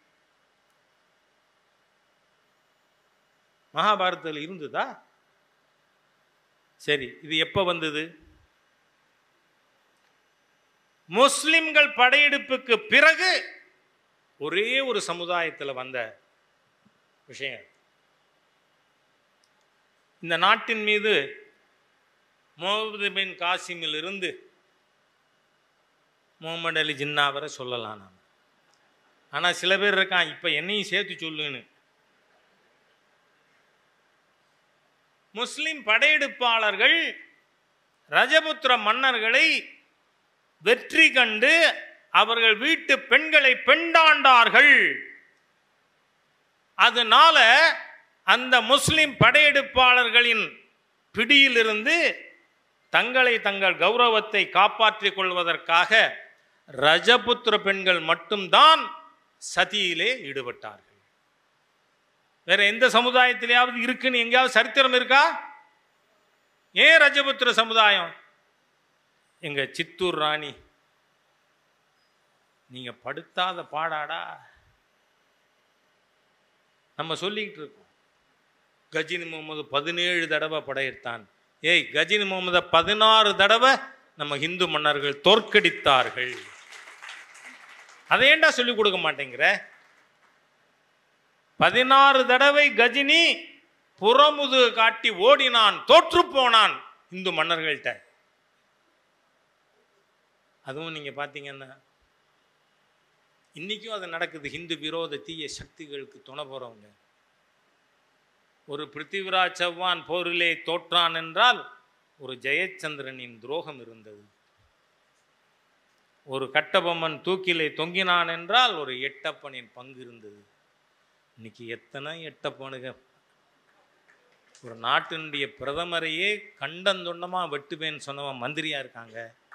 மகாபாரதத்தில் இருந்ததா? சரி, இது எப்ப வந்தது? முஸ்லிம்கள் படையெடுப்புக்கு பிறகு ஒரே ஒரு சமுதாயத்தில் வந்த விஷயம். இந்த நாட்டின் மீது முகமது பின் காசிமில் இருந்து முகமது அலி ஜின்னா வரை சொல்லலாம் நாம். ஆனால் சில பேர் இருக்கான், இப்போ என்னையும் சேர்த்து சொல்லுன்னு. முஸ்லிம் படையெடுப்பாளர்கள் ரஜபுத்திர மன்னர்களை வெற்றி கண்டு அவர்கள் வீட்டு பெண்களை பெண்டாண்டார்கள். அதனால அந்த முஸ்லிம் படையெடுப்பாளர்களின் பிடியிலிருந்து தங்களை தங்கள் கௌரவத்தை காப்பாற்றிக் கொள்வதற்காக ரஜபுத்திர பெண்கள் மட்டும்தான் சதியிலே ஈடுபட்டார்கள். வேற எந்த சமுதாயத்திலேயாவது இருக்குன்னு எங்கேயாவது சரித்திரம் இருக்கா? ஏன் ரஜபுத்திர சமுதாயம்? எங்க சித்தூர் ராணி நீங்க படுத்தாத பாடாடா. நம்ம சொல்லிக்கிட்டு இருக்கோம் கஜினி முகமது 17 தடவை படையெடுத்தான். ஏய், கஜினி முகமது 16 தடவை நம்ம இந்து மன்னர்கள் தோற்கடித்தார்கள். அதை ஏண்டா சொல்லிக் கொடுக்க மாட்டேங்கிற? 16 தடவை கஜினி புறமுது காட்டி ஓடினான், தோற்று போனான் இந்து மன்னர்கள்ட்ட. அதுவும் நீங்க பார்த்தீங்கன்னா இன்னைக்கும் அது நடக்குது. ஹிந்து விரோத தீய சக்திகளுக்கு துணை போறவங்க. ஒரு பிருத்திவிராஜ் சௌஹான் போரிலே தோற்றான் என்றால் ஒரு ஜெயச்சந்திரனின் துரோகம் இருந்தது. ஒரு கட்டபொம்மன் தூக்கிலே தொங்கினான் என்றால் ஒரு எட்டப்பனின் பங்கு இருந்தது. இன்னைக்கு எத்தனை எட்டப்பனுக ஒரு நாட்டினுடைய பிரதமரையே கண்டந்துண்டமா வெட்டுவேன்னு சொன்னவன் மந்திரியா இருக்காங்க.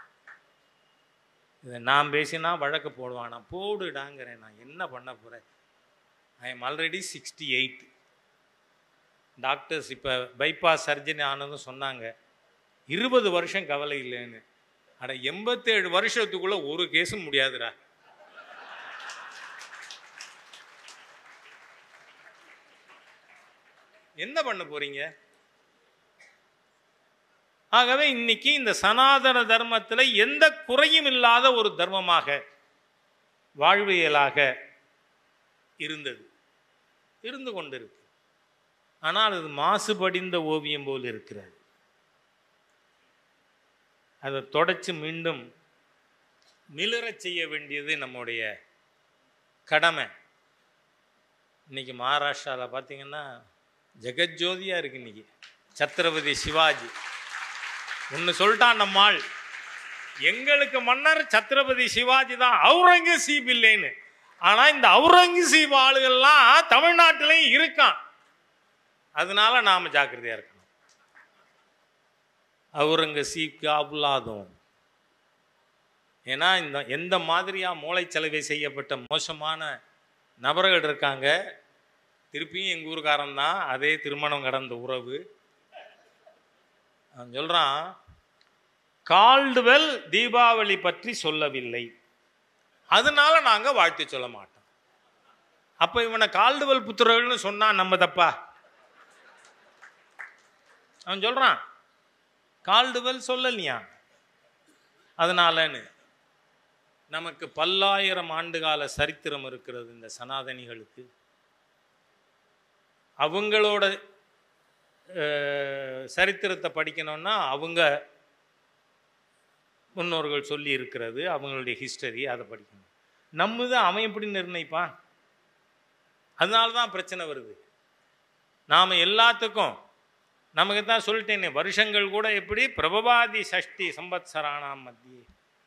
இதை நான் பேசினா வழக்கு போடுவான். நான் போடுடாங்கிறேன். நான் என்ன பண்ண போகிறேன்? I am already 68. டாக்டர்ஸ் இப்போ பைபாஸ் சர்ஜரி ஆனதும் சொன்னாங்க 20 வருஷம் கவலை இல்லைன்னு. அட 87 வருஷத்துக்குள்ள ஒரு கேஸும் முடியாதுடா. என்ன பண்ண போறீங்க? ஆகவே இன்னைக்கு இந்த சனாதன தர்மத்தில் எந்த குறையும் இல்லாத ஒரு தர்மமாக வாழ்வியலாக இருந்து கொண்டிருக்கு. ஆனால் அது மாசுபடிந்த ஓவியம் போல் இருக்கிறது. அதை தொடச்சு மீண்டும் மிளிரச் செய்ய வேண்டியது நம்முடைய கடமை. இன்னைக்கு மகாராஷ்டிராவில் பார்த்தீங்கன்னா ஜெகஜோதியா இருக்கு. இன்னைக்கு சத்ரபதி சிவாஜி ஒன்று சொல்லிட்டான் நம்மால், எங்களுக்கு மன்னர் சத்ரபதி சிவாஜி தான், அவுரங்கசீப் இல்லைன்னு. ஆனால் இந்த அவுரங்கசீப் ஆளுகள்லாம் தமிழ்நாட்டிலையும் இருக்கான். அதனால நாம் ஜாக்கிரதையாக இருக்கணும். அவுரங்கசீப்க்கு அவுலாதும். ஏன்னா இந்த எந்த மாதிரியாக மூளைச்சலவை செய்யப்பட்ட மோசமான நபர்கள் இருக்காங்க. திருப்பியும் எங்கள் ஊருக்காரன் தான், அதே திருமணம் கடந்த உறவு. அவன் சொல்கிறான், கால்டுவெல் தீபாவளி பற்றி சொல்லவில்லை, அதனால நாங்கள் வாழ்த்து சொல்ல மாட்டோம். அப்போ இவனை கால்டுவெல் புத்திரர்கள்னு சொன்னான், நம்ம தப்பா? அவன் சொல்கிறான் கால்டுவெல் சொல்லலையா அதனாலன்னு. நமக்கு பல்லாயிரம் ஆண்டுகால சரித்திரம் இருக்கிறது இந்த சனாதனிகளுக்கு. அவங்களோட சரித்திரத்தை படிக்கணும்னா அவங்க முன்னோர்கள் சொல்லி இருக்கிறது, அவங்களுடைய ஹிஸ்டரி, அதை படிக்கணும். நம்ம தான் அவன் எப்படி நிர்ணயிப்பான்? அதனால தான் பிரச்சனை வருது. நாம் எல்லாத்துக்கும் நமக்கு தான் சொல்லிட்டேனே, வருஷங்கள் கூட எப்படி பிரபவாதி சஷ்டி சம்பத்சரானாம் மத்தியே,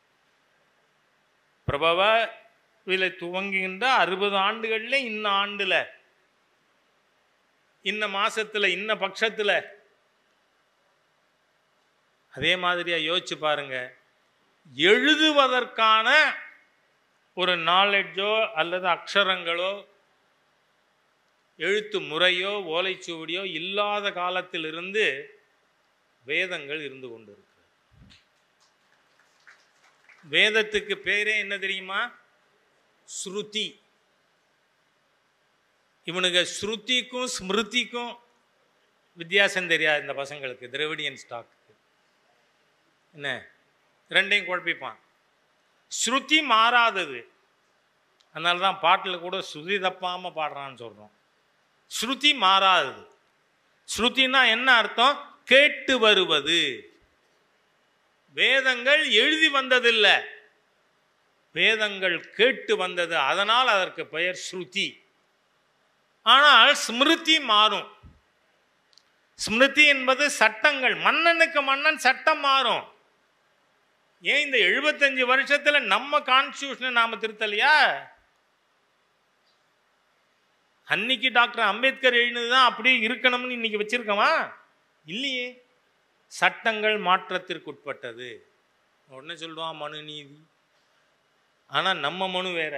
பிரபவில துவங்குகின்ற 60 ஆண்டுகள்ல இன்ன ஆண்டுல இன்ன மாசத்துல இன்ன பட்சத்துல. அதே மாதிரியா யோசிச்சு பாருங்க. எழுதுவதற்கான ஒரு நாலெட்ஜோ அல்லது அக்ஷரங்களோ எழுத்து முறையோ ஓலைச்சுவடியோ இல்லாத காலத்திலிருந்து வேதங்கள் இருந்து கொண்டிருக்கிறது. வேதத்துக்கு பேரே என்ன தெரியுமா? ஸ்ருதி. இவனுக்கு ஸ்ருதிக்கும் ஸ்மிருதிக்கும் வித்தியாசம் தெரியாது இந்த பசங்களுக்கு, திராவிடியன் ஸ்டாக்கு. என்ன ரெண்டையும் குழப்பிப்பான். ஸ்ருதி மாறாதது, அதனால தான் பாட்டில் கூட ஸ்ருதி தப்பாமல் பாடுறான்னு சொல்கிறோம். ஸ்ருதி மாறாதது. ஸ்ருதினா என்ன அர்த்தம்? கேட்டு வருவது. வேதங்கள் எழுதி வந்ததில்லை, வேதங்கள் கேட்டு வந்தது, அதனால் அதற்கு பெயர் ஸ்ருதி. ஆனால் ஸ்மிருதி மாறும். ஸ்மிருதி என்பது சட்டங்கள். மன்னனுக்கு மன்னன் சட்டம் மாறும். ஏன் இந்த 75 வருஷத்துல நம்ம கான்ஸ்டியூஷனை நாம திருத்தலையா? அன்னைக்கு டாக்டர் அம்பேத்கர் எழுதினதுதான் அப்படியே இருக்கணும்னு இன்னைக்கு வச்சிருக்கவா? இல்லையே. சட்டங்கள் மாற்றத்திற்கு உட்பட்டது. உடனே சொல்லுவான் மனு நீதி. ஆனா நம்ம மனு வேற.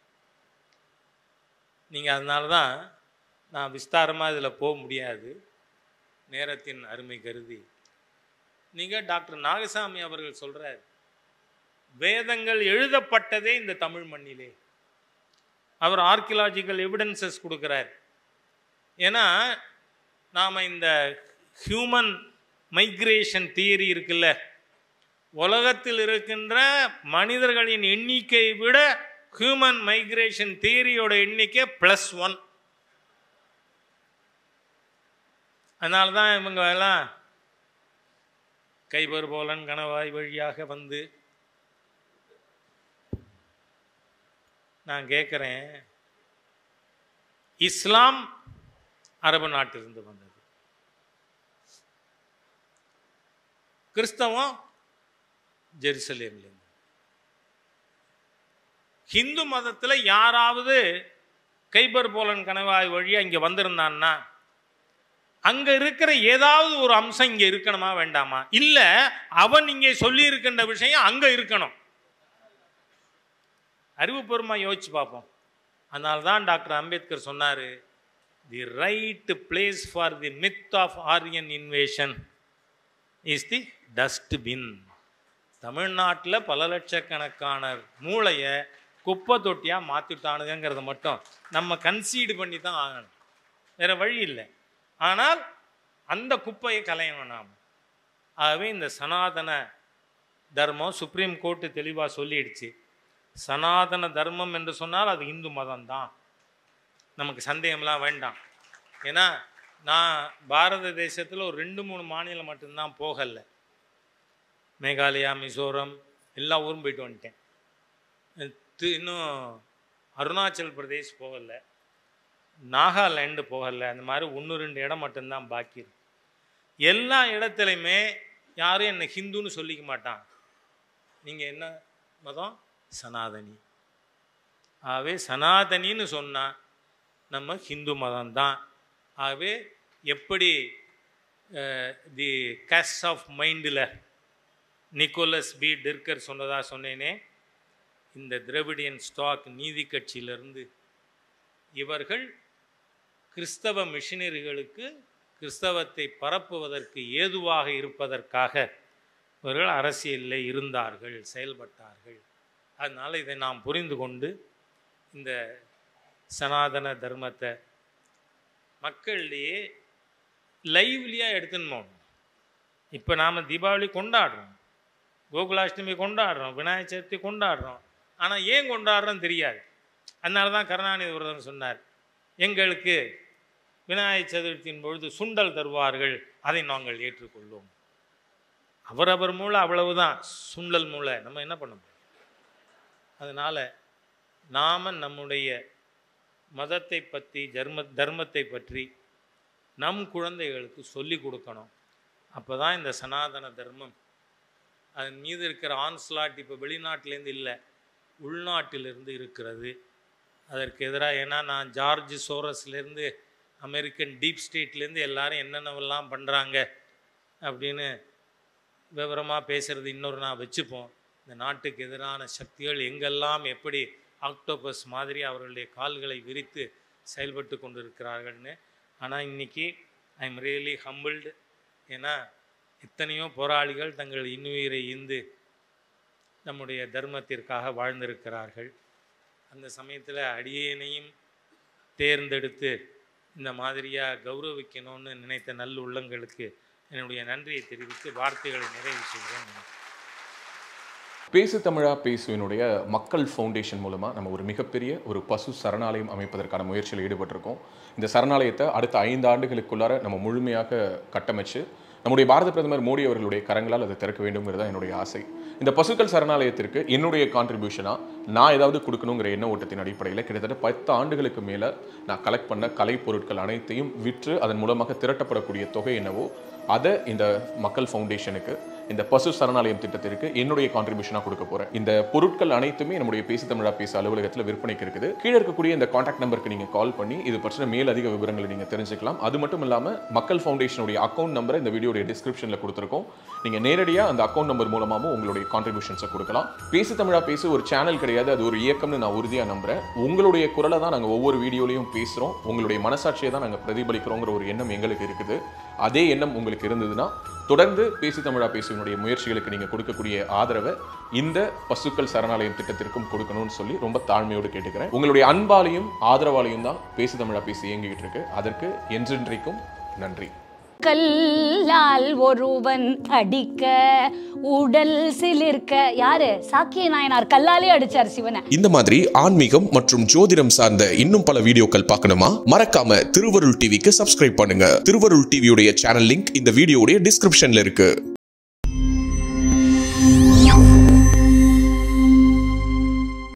நீங்க அதனால தான் நான் விஸ்தாரமாக இதில் போக முடியாது, நேரத்தின் அருமை கருதி. நீங்கள் டாக்டர் நாகசாமி அவர்கள் சொல்கிறார், வேதங்கள் எழுதப்பட்டதே இந்த தமிழ் மண்ணிலே. அவர் ஆர்கியலாஜிக்கல் எவிடன்சஸ் கொடுக்குறார். ஏன்னா நாம் இந்த ஹியூமன் மைக்ரேஷன் தியரி இருக்குல்ல, உலகத்தில் இருக்கின்ற மனிதர்களின் எண்ணிக்கையை விட ஹியூமன் மைக்ரேஷன் தியரியோட எண்ணிக்கை +1. அதனால தான் இவங்க எல்லாம் கைபர் போலன் கணவாய் வழியாக வந்து நான் கேட்குறேன், இஸ்லாம் அரபு நாட்டிலிருந்து வந்தது, கிறிஸ்தவம் ஜெருசலேம்லேருந்து. ஹிந்து மதத்தில் யாராவது கைபர் போலன் கணவாய் வழியாக இங்கே வந்திருந்தான்னா அங்கே இருக்கிற ஏதாவது ஒரு அம்சம் இங்கே இருக்கணுமா வேண்டாமா? இல்லை, அவன் இங்கே சொல்லி இருக்கின்ற விஷயம் அங்கே இருக்கணும். அறிவுபூர்வமாக யோசிச்சு பார்ப்போம். அதனால தான் டாக்டர் அம்பேத்கர் சொன்னார், the right place for the myth of Aryan invasion is the dustbin. தமிழ்நாட்டில் பல லட்சக்கணக்கான மூளையை குப்பை தொட்டியாக மாற்றிட்டானுங்கிறத மட்டும் நம்ம கன்சீடு பண்ணி தான் ஆகணும், வேறு வழி இல்லை. ஆனால் அந்த குப்பையை களையணும் நாம். ஆகவே இந்த சனாதன தர்மம் சுப்ரீம் கோர்ட்டு தெளிவாக சொல்லிடுச்சு, சனாதன தர்மம் என்று சொன்னால் அது இந்து மதம்தான், நமக்கு சந்தேகம்லாம் வேண்டாம். ஏன்னா நான் பாரத தேசத்தில் ஒரு 2-3 மாநிலம் மட்டும்தான் போகலை, மேகாலயா, மிசோரம் எல்லா ஊரும் போயிட்டு வந்துட்டேன். இன்னும் அருணாச்சல் பிரதேஷ் போகலை, நாகாலாண்டு போகலை. அந்த மாதிரி 1-2 இடம் மட்டும்தான் பாக்கி இருக்கு. எல்லா இடத்துலையுமே யாரும் என்னை ஹிந்துன்னு சொல்லிக்க மாட்டான். நீங்கள் என்ன மதம்? சனாதனி. ஆகவே சனாதனின்னு சொன்னால் நம்ம ஹிந்து மதம்தான். ஆகவே எப்படி தி கேஸ்ட் ஆஃப் மைண்டில் நிக்கோலஸ் பி டிர்கர் சொன்னதாக சொன்னேனே, இந்த திராவிடியன் ஸ்டாக் நீதி கட்சியிலிருந்து இவர்கள் கிறிஸ்தவ மிஷினரிகளுக்கு கிறிஸ்தவத்தை பரப்புவதற்கு ஏதுவாக இருப்பதற்காக இவர்கள் அரசியலில் இருந்தார்கள், செயல்பட்டார்கள். அதனால் இதை நாம் புரிந்து கொண்டு இந்த சனாதன தர்மத்தை மக்களிடையே லைவ்லியாக எடுத்துன்னு போகணும். இப்போ நாம் தீபாவளி கொண்டாடுறோம், கோகுலாஷ்டமி கொண்டாடுறோம், விநாயகர் சதுர்த்தி கொண்டாடுறோம். ஆனால் ஏன் கொண்டாடுறோன்னு தெரியாது. அதனால தான் கருணாநிதி விரதம் சொன்னார், எங்களுக்கு விநாயகர் சதுர்த்தியின் பொழுது சுண்டல் தருவார்கள், அதை நாங்கள் ஏற்றுக்கொள்வோம். அவரவர் மூளை அவ்வளவுதான், சுண்டல் மூளை, நம்ம என்ன பண்ண முடியும்? அதனால் நாம் நம்முடைய மதத்தை பற்றி தர்மத்தை பற்றி நம் குழந்தைகளுக்கு சொல்லி கொடுக்கணும். அப்போ தான் இந்த சனாதன தர்மம் அதன் மீது இருக்கிற ஆன்ஸ்லாட் இப்போ வெளிநாட்டிலேருந்து இல்லை, உள்நாட்டிலிருந்து இருக்கிறது. அதற்கு எதிராக, ஏன்னா நான் ஜார்ஜ் சோரஸ்லேருந்து அமெரிக்கன் டீப் ஸ்டேட்லேருந்து எல்லாரும் என்னென்னவெல்லாம் பண்ணுறாங்க அப்படின்னு விவரமாக பேசுகிறது இன்னொரு நான் வச்சுப்போம். இந்த நாட்டுக்கு எதிரான சக்திகள் எங்கெல்லாம் எப்படி ஆக்டோபஸ் மாதிரி அவர்களுடைய கால்களை விரித்து செயல்பட்டு கொண்டு இருக்கிறார்கள்னு. ஆனால் இன்றைக்கி ஐ எம் ரியலி ஹம்பிள்டு. ஏன்னா எத்தனையோ போராளிகள் தங்கள் இன்னுயிரை ஈந்து நம்முடைய தர்மத்திற்காக வாழ்ந்திருக்கிறார்கள். அந்த சமயத்தில் அடியேனையும் தேர்ந்தெடுத்து இந்த மாதிரியாக கௌரவிக்கணும்னு நினைத்த நல்ல உள்ளங்களுக்கு என்னுடைய நன்றியை தெரிவித்து வார்த்தைகளை நிறைவு செய்கிறேன்.
பேசு தமிழா பேசுவினுடைய மக்கள் ஃபவுண்டேஷன் மூலமாக நம்ம ஒரு மிகப்பெரிய ஒரு பசு சரணாலயம் அமைப்பதற்கான முயற்சியில் ஈடுபட்டிருக்கோம். இந்த சரணாலயத்தை அடுத்த 5 ஆண்டுகளுக்குள்ளார நம்ம முழுமையாக கட்டமைச்சு நம்முடைய பாரத பிரதமர் மோடி அவர்களுடைய கரங்களால் அதை திறக்க வேண்டும்ங்கிறது தான் என்னுடைய ஆசை. இந்த பசுக்கள் சரணாலயத்திற்கு என்னுடைய கான்ட்ரிபியூஷனாக நான் ஏதாவது கொடுக்கணுங்கிற எண்ண ஓட்டத்தின் அடிப்படையில் கிட்டத்தட்ட 10 ஆண்டுகளுக்கு மேலே நான் கலெக்ட் பண்ண கலைப்பொருட்கள் அனைத்தையும் விற்று அதன் மூலமாக திரட்டப்படக்கூடிய தொகை என்னவோ அதை இந்த மக்கள் ஃபவுண்டேஷனுக்கு, இந்த பசு சரணாலயம் திட்டத்திற்கு என்னுடைய கான்ட்ரிபியூஷனாக கொடுக்க போகிறேன். இந்த பொருட்கள் அனைத்துமே நம்முடைய பேசு தமிழா பேச அலுவலகத்தில் விற்பனைக்கு இருக்குது. கீழே இருக்கக்கூடிய இந்த கான்டாக்ட் நம்பருக்கு நீங்கள் கால் பண்ணி இது பற்றின மேலதிக விவரங்களை நீங்கள் தெரிஞ்சுக்கலாம். அது மட்டும் இல்லாமல் மக்கள் ஃபவுண்டேஷனுடைய அக்கௌண்ட் நம்பரை இந்த வீடியோடைய டிஸ்கிரிப்ஷனில் கொடுத்துருக்கோம். நீங்கள் நேரடியாக அந்த அக்கௌண்ட் நம்பர் மூலமாகவும் உங்களுடைய கான்ட்ரிபியூஷன்ஸை கொடுக்கலாம். பேசு தமிழா பேசு ஒரு சேனல் கிடையாது, அது ஒரு இயக்கம்னு நான் உறுதியாக நம்புகிறேன். உங்களுடைய குரலை தான் நாங்கள் ஒவ்வொரு வீடியோலையும் பேசுகிறோம், உங்களுடைய மனசாட்சியை தான் நாங்கள் பிரதிபலிக்கிறோங்கிற ஒரு எண்ணம் எங்களுக்கு இருக்குது. அதே எண்ணம் உங்களுக்கு இருந்ததுன்னா தொடர்ந்து பேசு தமிழா பேசுவினுடைய முயற்சிகளுக்கு நீங்கள் கொடுக்கக்கூடிய ஆதரவை இந்த பசுக்கள் சரணாலயம் திட்டத்திற்கும் கொடுக்கணும்னு சொல்லி ரொம்ப தாழ்மையோடு கேட்டுக்கிறேன். உங்களுடைய அன்பாலையும் ஆதரவாலையும் தான் பேசு தமிழா பேசி இயங்கிட்டு இருக்கு. அதற்கு என்றென்றைக்கும் நன்றி.
கல்லால் ஒருவன் அடிக்க உடல் சிலிர்க்க. யாரு? சாக்கிய நாயனார் கல்லாலே அடிச்சார் சிவனை.
இந்த மாதிரி ஆன்மீகம் மற்றும் ஜோதிடம் சார்ந்த இன்னும் பல வீடியோக்கள் பார்க்கணுமா? மறக்காம திருவருள் டிவிக்கு சப்ஸ்கிரைப் பண்ணுங்க. திருவருள் டிவியுடைய சேனல் லிங்க் இந்த வீடியோடைய டிஸ்கிரிப்ஷன்ல இருக்கு.